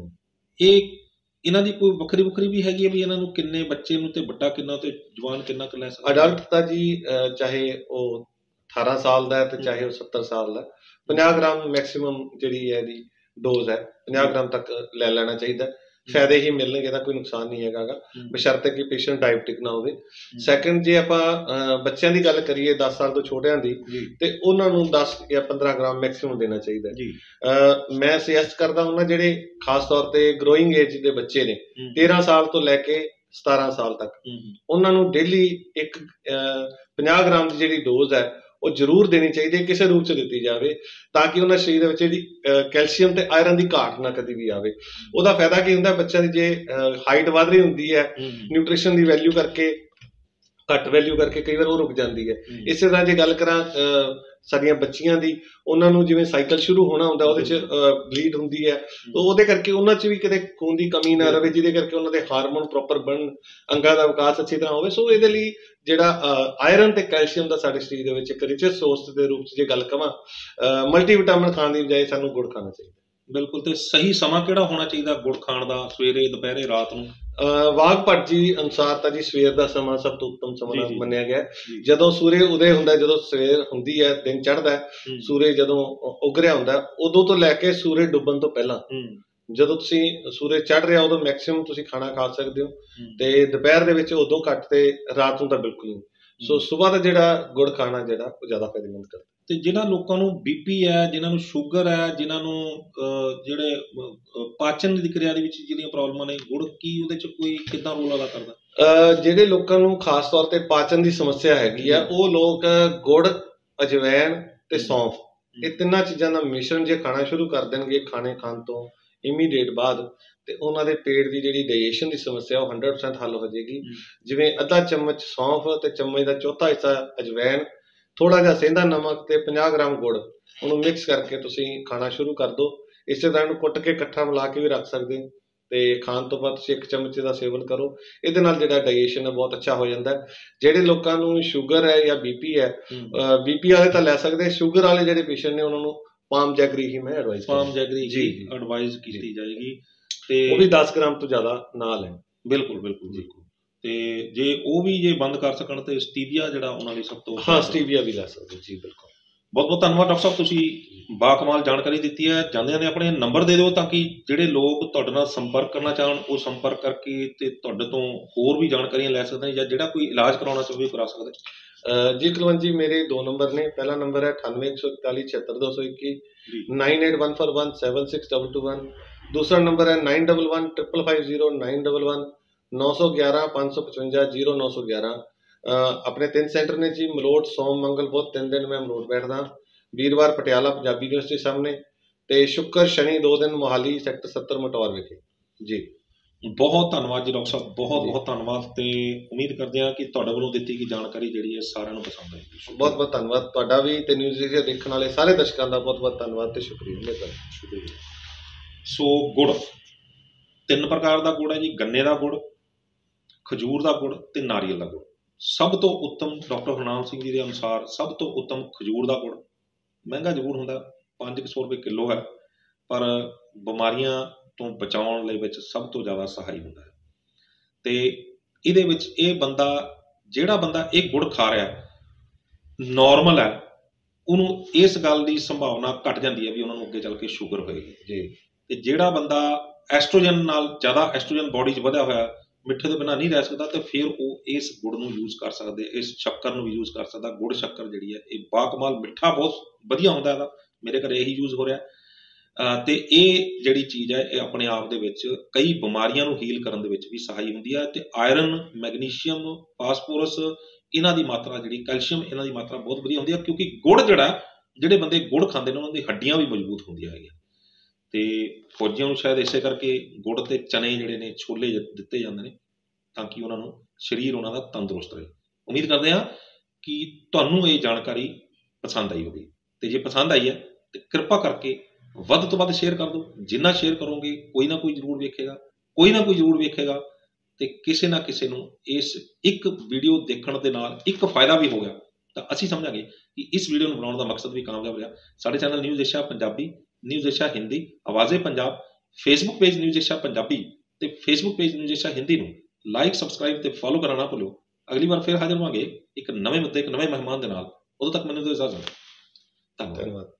ਇਹ ਇਹਨਾਂ ਦੀ ਕੋਈ ਵੱਖਰੀ ਵੱਖਰੀ ਵੀ ਹੈਗੀ ਹੈ ਵੀ ਇਹਨਾਂ ਨੂੰ ਕਿੰਨੇ, ਬੱਚੇ ਨੂੰ ਤੇ ਵੱਡਾ ਕਿੰਨਾ ਤੇ ਜਵਾਨ ਕਿੰਨਾ ਕੁ ਲੈ ਸਕਦਾ?
ਅਡਲਟ ਤਾਂ ਜੀ ਚਾਹੇ ਉਹ ਅਠਾਰਾਂ ਸਾਲ ਦਾ ਹੈ ਤੇ ਚਾਹੇ ਉਹ ਸੱਤਰ ਸਾਲ ਦਾ, ਪੰਜਾਹ ਗ੍ਰਾਮ ਮੈਕਸਿਮਮ ਜਿਹੜੀ ਹੈ ਇਹਦੀ ਡੋਜ਼ ਹੈ, ਪੰਜਾਹ ਗ੍ਰਾਮ ਤੱਕ ਲੈ ਲੈਣਾ ਚਾਹੀਦਾ। ਫਾਇਦੇ ਹੀ ਮਿਲਣਗੇ, ਇਹਦਾ ਕੋਈ ਨੁਕਸਾਨ ਨਹੀਂ ਹੈਗਾ ਗਾ, ਬਸ਼ਰਤੇ ਕਿ ਪੇਸ਼ੈਂਟ ਡਾਇਬਟਿਕ ਨਾ ਹੋਵੇ। ਸੈਕਿੰਡ, ਜੇ ਆਪਾਂ ਬੱਚਿਆਂ ਦੀ ਗੱਲ ਕਰੀਏ ਦਸ ਸਾਲ ਤੋਂ ਛੋਟਿਆਂ ਦੀ, ਤੇ ਉਹਨਾਂ ਨੂੰ ਦਸ ਜਾਂ ਪੰਦਰਾਂ ਗ੍ਰਾਮ ਮੈਕਸਿਮਮ ਦੇਣਾ ਚਾਹੀਦਾ। ਮੈਂ ਸੁਜੈਸਟ ਕਰਦਾ ਹੁੰਦਾ ਜਿਹੜੇ ਖਾਸ ਤੌਰ ਤੇ ਗਰੋਇੰਗ ਏਜ ਦੇ ਬੱਚੇ ਨੇ, ਤੇਰਾਂ ਸਾਲ ਤੋਂ ਲੈ ਕੇ ਸਤਾਰਾਂ ਸਾਲ ਤੱਕ, ਉਹਨਾਂ ਨੂੰ ਡੇਲੀ ਇੱਕ ਪੰਜਾਹ ਗ੍ਰਾਮ ਦੀ ਜਿਹੜੀ ਡੋਜ਼ ਹੈ ਉਹ ਜ਼ਰੂਰ ਦੇਣੀ ਚਾਹੀਦੀ ਹੈ, ਕਿਸੇ ਰੂਪ 'ਚ ਦਿੱਤੀ ਜਾਵੇ ਤਾਂ ਕਿ ਉਹਨਾਂ ਸਰੀਰ ਦੇ ਵਿੱਚ ਜਿਹੜੀ ਕੈਲਸ਼ੀਅਮ ਤੇ ਆਇਰਨ ਦੀ ਘਾਟ ਨਾ ਕਦੀ ਵੀ ਆਵੇ। ਉਹਦਾ ਫਾਇਦਾ ਕੀ ਹੁੰਦਾ, ਬੱਚਿਆਂ ਦੀ ਜੇ ਹਾਈਟ ਵੱਧ ਰਹੀ ਹੁੰਦੀ ਹੈ, ਨਿਊਟ੍ਰੀਸ਼ਨ ਦੀ ਵੈਲਿਊ ਕਰਕੇ, ਘੱਟ ਵੈਲਿਊ ਕਰਕੇ ਕਈ ਵਾਰ ਉਹ ਰੁਕ ਜਾਂਦੀ ਹੈ। ਇਸੇ ਤਰ੍ਹਾਂ ਜੇ ਗੱਲ ਕਰਾਂ ਸਾਡੀਆਂ ਬੱਚੀਆਂ ਦੀ, ਉਹਨਾਂ ਨੂੰ ਜਿਵੇਂ ਸਾਈਕਲ ਸ਼ੁਰੂ ਹੋਣਾ ਹੁੰਦਾ ਉਹਦੇ 'ਚ ਬਲੀਡ ਹੁੰਦੀ ਹੈ, ਤਾਂ ਉਹਦੇ ਕਰਕੇ ਉਹਨਾਂ 'ਚ ਵੀ ਕਿਤੇ ਖੂਨ ਦੀ ਕਮੀ ਨਾ ਰਹੇ, ਜਿਹਦੇ ਕਰਕੇ ਉਹਨਾਂ ਦੇ ਹਾਰਮੋਨ ਪ੍ਰੋਪਰ ਬਣਨ, ਅੰਗਾਂ ਦਾ ਵਿਕਾਸ ਅੱਛੀ ਤਰ੍ਹਾਂ ਹੋਵੇ। ਸੋ ਇਹਦੇ ਲਈ ਜਿਹੜਾ ਆਇਰਨ ਤੇ ਕੈਲਸ਼ੀਅਮ ਦਾ ਸਾਡੇ ਸਰੀਰ ਦੇ ਵਿੱਚ ਇੱਕ ਰਿਚਰ ਸੋਰਸ ਦੇ ਰੂਪ 'ਚ ਜੇ ਗੱਲ ਕਵਾਂ, ਮਲਟੀਵਿਟਾਮਿਨ ਖਾਣ ਦੀ ਬਜਾਏ ਸਾਨੂੰ ਗੁੜ ਖਾਣਾ ਚਾਹੀਦਾ।
ਬਿਲਕੁਲ। ਤੇ ਸਹੀ ਸਮਾਂ ਕਿਹੜਾ ਹੋਣਾ ਚਾਹੀਦਾ ਗੁੜ ਖਾਣ ਦਾ? ਸਵੇਰੇ, ਦੁਪਹਿਰੇ, ਰਾਤ ਨੂੰ?
ਵਾਘ ਭੱਟ ਜੀ ਅਨੁਸਾਰ ਤਾਂ ਜੀ ਸਵੇਰ ਦਾ ਸਮਾਂ ਸਭ ਤੋਂ ਉੱਤਮ ਸਮਾਂ ਮੰਨਿਆ ਗਿਆ। ਜਦੋਂ ਸੂਰਜ ਉਦੇ ਹੁੰਦਾ, ਜਦੋਂ ਸਵੇਰ ਹੁੰਦੀ ਹੈ, ਦਿਨ ਚੜ੍ਹਦਾ, ਸੂਰਜ ਜਦੋਂ ਉੱਗ ਰਿਹਾ ਹੁੰਦਾ, ਉਦੋਂ ਤੋਂ ਲੈ ਕੇ ਸੂਰਜ ਡੁੱਬਣ ਤੋਂ ਪਹਿਲਾਂ, ਜਦੋਂ ਤੁਸੀਂ ਸੂਰਜ ਚੜ੍ਹ ਰਿਹਾ ਉਦੋਂ ਮੈਕਸਿਮਮ ਤੁਸੀਂ ਖਾਣਾ ਖਾ ਸਕਦੇ ਹੋ। ਤੇ ਦੁਪਹਿਰ ਦੇ ਵਿੱਚ ਉਦੋਂ ਘੱਟ, ਤੇ ਰਾਤ ਨੂੰ ਤਾਂ ਬਿਲਕੁਲ ਨਹੀਂ। ਸੋ ਸੁਬਾਹ ਦਾ ਜਿਹੜਾ ਗੁੜ ਖਾਣਾ ਜਿਹੜਾ ਉਹ ਜ਼ਿਆਦਾ ਫਾਇਦੇਮੰਦ ਕਰਦਾ।
ਤੇ ਜਿਹਨਾਂ ਲੋਕਾਂ ਨੂੰ ਬੀਪੀ ਹੈ, ਜਿਨ੍ਹਾਂ ਨੂੰ ਸ਼ੂਗਰ ਹੈ, ਜਿਨ੍ਹਾਂ ਨੂੰ ਜਿਹੜੇ ਪਾਚਨ ਦੀ ਕਿਰਿਆ ਦੇ ਵਿੱਚ ਜਿਹੜੀਆਂ ਪ੍ਰੋਬਲਮਾਂ ਨੇ, ਗੁੜ ਕੀ ਉਹਦੇ 'ਚ ਕੋਈ ਕਿੱਦਾਂ ਰੋਲ ਅਦਾ ਕਰਦਾ?
ਜਿਹੜੇ ਲੋਕਾਂ ਨੂੰ ਖਾਸ ਤੌਰ ਤੇ ਪਾਚਨ ਦੀ ਸਮੱਸਿਆ ਹੈਗੀ ਆ, ਉਹ ਲੋਕ ਗੁੜ, ਅਜਵੈਣ ਤੇ ਸੌਂਫ, ਇਹ ਤਿੰਨਾਂ ਚੀਜ਼ਾਂ ਦਾ ਮਿਸ਼ਰਣ ਜੇ ਖਾਣਾ ਸ਼ੁਰੂ ਕਰ ਦੇਣਗੇ ਖਾਣੇ ਖਾਣ ਤੋਂ ਇਮੀਡੀਏਟ ਬਾਅਦ, ਤੇ ਉਹਨਾਂ ਦੇ ਪੇਟ ਦੀ ਜਿਹੜੀ ਡਾਈਜੈਸ਼ਨ ਦੀ ਸਮੱਸਿਆ ਉਹ ਹੰਡਰਡ ਪਰਸੈਂਟ ਹੱਲ ਹੋ ਜਾਏਗੀ। ਜਿਵੇਂ ਅੱਧਾ ਚਮਚ ਸੌਂਫ ਤੇ ਚਮਚ ਦਾ ਚੌਥਾ ਹਿੱਸਾ ਅਜਵੈਣ, ਥੋੜਾ ਜਿਹਾ ਸੇਂਦਾ ਨਮਕ ਤੇ ਪੰਜਾਹ ਗ੍ਰਾਮ ਗੁੜ, ਉਹਨੂੰ ਮਿਕਸ ਕਰਕੇ ਤੁਸੀਂ ਖਾਣਾ ਸ਼ੁਰੂ ਕਰ ਦਿਓ। ਇਸੇ ਤਰ੍ਹਾਂ ਇਹਨੂੰ ਕੁੱਟ ਕੇ ਇਕੱਠਾ ਮਿਲਾ ਕੇ ਵੀ ਰੱਖ ਸਕਦੇ ਹੋ, ਤੇ ਖਾਣ ਤੋਂ ਬਾਅਦ ਤੁਸੀਂ ਇੱਕ ਚਮਚ ਦਾ ਸੇਵਨ ਕਰੋ। ਇਹਦੇ ਨਾਲ ਜਿਹੜਾ ਡਾਈਜੈਸ਼ਨ ਹੈ ਬਹੁਤ ਅੱਛਾ ਹੋ ਜਾਂਦਾ ਹੈ। ਜਿਹੜੇ ਲੋਕਾਂ ਨੂੰ ਸ਼ੂਗਰ ਹੈ ਜਾਂ ਬੀਪੀ ਹੈ, ਬੀਪੀ ਵਾਲੇ ਤਾਂ ਲੈ ਸਕਦੇ, ਸ਼ੂਗਰ ਵਾਲੇ ਜਿਹੜੇ ਪੇਸ਼ੈਂਟ ਨੇ ਉਹਨਾਂ ਨੂੰ ਪਾਮ ਜੈਗਰੀ ਹੀ ਮੈਂ ਐਡਵਾਈਸ
ਪਾਮ ਜੈਗਰੀ ਜੀ ਐਡਵਾਈਸ ਕੀਤੀ ਜਾਏਗੀ, ਤੇ
ਉਹ ਵੀ ਦਸ ਗ੍ਰਾਮ ਤੋਂ ਜ਼ਿਆਦਾ ਨਾ ਲੈਣ।
ਬਿਲਕੁਲ ਬਿਲਕੁਲ ਬਿਲਕੁਲ। ਤੇ ਜੇ ਉਹ ਵੀ ਜੇ ਬੰਦ ਕਰ ਸਕਣ ਤੇ ਸਟੀਵੀਆ ਜਿਹੜਾ ਉਹਨਾਂ ਲਈ ਸਭ ਤੋਂ,
ਹਾਂ ਸਟੀਵੀਆ ਵੀ ਲੈ ਸਕਦੇ ਜੀ। ਬਿਲਕੁਲ,
ਬਹੁਤ ਬਹੁਤ ਧੰਨਵਾਦ ਡਾਕਟਰ ਸਾਹਿਬ, ਤੁਸੀਂ ਬਾਕਮਾਲ ਜਾਣਕਾਰੀ ਦਿੱਤੀ ਹੈ। ਜਾਂਦਿਆਂ ਨੇ ਆਪਣੇ ਨੰਬਰ ਦੇ ਦਿਓ ਤਾਂ ਕਿ ਜਿਹੜੇ ਲੋਕ ਤੁਹਾਡੇ ਨਾਲ ਸੰਪਰਕ ਕਰਨਾ ਚਾਹਣ ਉਹ ਸੰਪਰਕ ਕਰਕੇ ਤੇ ਤੁਹਾਡੇ ਤੋਂ ਹੋਰ ਵੀ ਜਾਣਕਾਰੀਆਂ ਲੈ ਸਕਦੇ, ਜਾਂ ਜਿਹੜਾ ਕੋਈ ਇਲਾਜ ਕਰਾਉਣਾ ਚਾਹੇ ਉਹ ਕਰਾ ਸਕਦੇ।
ਜੀ ਕੁਲਵੰਤ ਜੀ, ਮੇਰੇ ਦੋ ਨੰਬਰ ਨੇ। ਪਹਿਲਾ ਨੰਬਰ ਹੈ ਅਠਾਨਵੇਂ ਇੱਕ ਸੌ ਇਕਤਾਲੀ ਛਿਹੱਤਰ ਦੋ ਸੌ ਇੱਕੀ, nine eight one four one seven six double two one. ਦੂਸਰਾ ਨੰਬਰ ਹੈ nine double one triple five zero nine double one, ਨੌ ਸੌ ਗਿਆਰਾਂ ਪੰਜ ਸੌ ਪਚਵੰਜਾ ਜ਼ੀਰੋ ਨੌ ਸੌ ਗਿਆਰਾਂ। ਆਪਣੇ ਤਿੰਨ ਸੈਂਟਰ ਨੇ ਜੀ, ਮਲੋਟ, ਸੋਮ, ਮੰਗਲ ਬੁੱਧ, ਤਿੰਨ ਦਿਨ ਮੈਂ ਮਲੋਟ ਬੈਠਦਾ। ਵੀਰਵਾਰ ਪਟਿਆਲਾ ਪੰਜਾਬੀ ਯੂਨੀਵਰਸਿਟੀ ਸਾਹਮਣੇ, ਤੇ ਸ਼ੁੱਕਰ ਸ਼ਨੀ ਦੋ ਦਿਨ ਮੋਹਾਲੀ ਸੈਕਟਰ ਸੱਤਰ ਮਟੌਰ ਵਿਖੇ ਜੀ। ਬਹੁਤ
ਧੰਨਵਾਦ ਜੀ ਡਾਕਟਰ ਸਾਹਿਬ, ਬਹੁਤ ਬਹੁਤ ਧੰਨਵਾਦ, ਤੇ ਉਮੀਦ ਕਰਦੇ ਹਾਂ ਕਿ ਤੁਹਾਡੇ ਵੱਲੋਂ ਦਿੱਤੀ ਗਈ ਜਾਣਕਾਰੀ ਜਿਹੜੀ ਹੈ ਸਾਰਿਆਂ ਨੂੰ ਪਸੰਦ ਆਏਗੀ।
ਬਹੁਤ ਬਹੁਤ ਧੰਨਵਾਦ ਤੁਹਾਡਾ ਵੀ, ਤੇ ਨਿਊਜ਼ ਏਸ਼ੀਆ ਦੇਖਣ ਵਾਲੇ ਸਾਰੇ ਦਰਸ਼ਕਾਂ ਦਾ ਬਹੁਤ ਬਹੁਤ ਧੰਨਵਾਦ ਤੇ ਸ਼ੁਕਰੀਆ।
ਸ਼ੁਕਰੀਆ। ਸੋ ਗੁੜ ਤਿੰਨ ਪ੍ਰਕਾਰ ਦਾ ਗੁੜ ਹੈ ਜੀ, ਗੰਨੇ ਦਾ ਗੁੜ, ਖਜੂਰ ਦਾ ਗੁੜ ਤੇ ਨਾਰੀਅਲ ਦਾ ਗੁੜ। ਸਭ ਤੋਂ ਉੱਤਮ ਡਾਕਟਰ ਹਰਨਾਮ ਸਿੰਘ ਜੀ ਦੇ ਅਨੁਸਾਰ ਸਭ ਤੋਂ ਉੱਤਮ ਖਜੂਰ ਦਾ ਗੁੜ। ਮਹਿੰਗਾ ਜ਼ਰੂਰ ਹੁੰਦਾ, ਪੰਜ ਕੁ ਸੌ ਰੁਪਏ ਕਿਲੋ ਹੈ, ਪਰ ਬਿਮਾਰੀਆਂ ਤੋਂ ਬਚਾਉਣ ਲਈ ਵਿੱਚ ਸਭ ਤੋਂ ਜ਼ਿਆਦਾ ਸਹਾਈ ਹੁੰਦਾ ਹੈ। ਤੇ ਇਹਦੇ ਵਿੱਚ ਇਹ ਬੰਦਾ, ਜਿਹੜਾ ਬੰਦਾ ਇਹ ਗੁੜ ਖਾ ਰਿਹਾ ਨੋਰਮਲ ਹੈ, ਉਹਨੂੰ ਇਸ ਗੱਲ ਦੀ ਸੰਭਾਵਨਾ ਘਟ ਜਾਂਦੀ ਹੈ ਵੀ ਉਹਨਾਂ ਨੂੰ ਅੱਗੇ ਚੱਲ ਕੇ ਸ਼ੂਗਰ ਹੋਏਗੀ ਜੀ। ਤੇ ਜਿਹੜਾ ਬੰਦਾ ਐਸਟ੍ਰੋਜਨ ਨਾਲ ਜ਼ਿਆਦਾ, ਐਸਟ੍ਰੋਜਨ ਬੋਡੀ 'ਚ ਵਧਿਆ ਹੋਇਆ, ਮਿੱਠੇ ਤੋਂ ਬਿਨਾਂ ਨਹੀਂ ਰਹਿ ਸਕਦਾ, ਤੇ ਫਿਰ ਉਹ ਇਸ ਗੁੜ ਨੂੰ ਯੂਜ਼ ਕਰ ਸਕਦੇ, ਇਸ ਸ਼ੱਕਰ ਨੂੰ ਵੀ ਯੂਜ਼ ਕਰ ਸਕਦਾ। ਗੁੜ ਸ਼ੱਕਰ ਜਿਹੜੀ ਹੈ ਇਹ ਬਾਕਮਾਲ ਮਿੱਠਾ ਬਹੁਤ ਵਧੀਆ ਹੁੰਦਾ ਇਹਦਾ, ਮੇਰੇ ਘਰ ਇਹੀ ਯੂਜ਼ ਹੋ ਰਿਹਾ। ਤੇ ਇਹ ਜਿਹੜੀ ਚੀਜ਼ ਹੈ ਇਹ ਆਪਣੇ ਆਪ ਦੇ ਵਿੱਚ ਕਈ ਬਿਮਾਰੀਆਂ ਨੂੰ ਹੀਲ ਕਰਨ ਦੇ ਵਿੱਚ ਵੀ ਸਹਾਈ ਹੁੰਦੀ ਹੈ। ਤੇ ਆਇਰਨ, ਮੈਗਨੀਸ਼ੀਅਮ, ਫਾਸਫੋਰਸ, ਇਹਨਾਂ ਦੀ ਮਾਤਰਾ ਜਿਹੜੀ, ਕੈਲਸ਼ੀਅਮ, ਇਹਨਾਂ ਦੀ ਮਾਤਰਾ ਬਹੁਤ ਵਧੀਆ ਹੁੰਦੀ ਹੈ, ਕਿਉਂਕਿ ਗੁੜ ਜਿਹੜਾ, ਜਿਹੜੇ ਬੰਦੇ ਗੁੜ ਖਾਂਦੇ ਨੇ ਉਹਨਾਂ ਦੀ ਹੱਡੀਆਂ ਵੀ ਮਜ਼ਬੂਤ ਹੁੰਦੀਆਂ ਹੈਗੀਆਂ। ਤੇ ਫੌਜੀਆਂ ਨੂੰ ਸ਼ਾਇਦ ਇਸੇ ਕਰਕੇ ਗੁੜ ਤੇ ਚਨੇ ਜਿਹੜੇ ਨੇ, ਛੋਲੇ ਦਿੱਤੇ ਜਾਂਦੇ ਨੇ ਤਾਂ ਕਿ ਉਹਨਾਂ ਨੂੰ ਸਰੀਰ ਉਹਨਾਂ ਦਾ ਤੰਦਰੁਸਤ ਰਹੇ। ਉਮੀਦ ਕਰਦੇ ਹਾਂ ਕਿ ਤੁਹਾਨੂੰ ਇਹ ਜਾਣਕਾਰੀ ਪਸੰਦ ਆਈ ਹੋਵੇ, ਤੇ ਜੇ ਪਸੰਦ ਆਈ ਹੈ ਤੇ ਕਿਰਪਾ ਕਰਕੇ ਵੱਧ ਤੋਂ ਵੱਧ ਸ਼ੇਅਰ ਕਰ ਦਿਓ। ਜਿੰਨਾ ਸ਼ੇਅਰ ਕਰੋਗੇ ਕੋਈ ਨਾ ਕੋਈ ਜ਼ਰੂਰ ਵੇਖੇਗਾ, ਕੋਈ ਨਾ ਕੋਈ ਜ਼ਰੂਰ ਵੇਖੇਗਾ, ਤੇ ਕਿਸੇ ਨਾ ਕਿਸੇ ਨੂੰ ਇਸ ਇੱਕ ਵੀਡੀਓ ਦੇਖਣ ਦੇ ਨਾਲ ਇੱਕ ਫਾਇਦਾ ਵੀ ਹੋ ਗਿਆ ਤਾਂ ਅਸੀਂ ਸਮਝਾਂਗੇ ਕਿ ਇਸ ਵੀਡੀਓ ਨੂੰ ਬਣਾਉਣ ਦਾ ਮਕਸਦ ਵੀ ਕਾਮਯਾਬ ਰਿਹਾ। ਸਾਡੇ channel news Asia Punjabi, news Asia Hindi, Awaze Punjab, Facebook page news Asia Punjabi ਤੇ Facebook page news Asia Hindi ਨੂੰ ਲਾਈਕ, ਸਬਸਕ੍ਰਾਈਬ ਤੇ ਫੋਲੋ ਕਰਨਾ ਨਾ ਭੁੱਲਿਓ। ਅਗਲੀ ਵਾਰ ਫਿਰ ਹਾਜ਼ਰ ਹੋਵਾਂਗੇ ਇੱਕ ਨਵੇਂ ਮੁੱਦੇ, ਇੱਕ ਨਵੇਂ ਮਹਿਮਾਨ ਦੇ ਨਾਲ। ਉਦੋਂ ਤੱਕ ਮੈਨੂੰ ਦਿਓ ਇਜਾਜ਼ਤ। ਧੰਨਵਾਦ।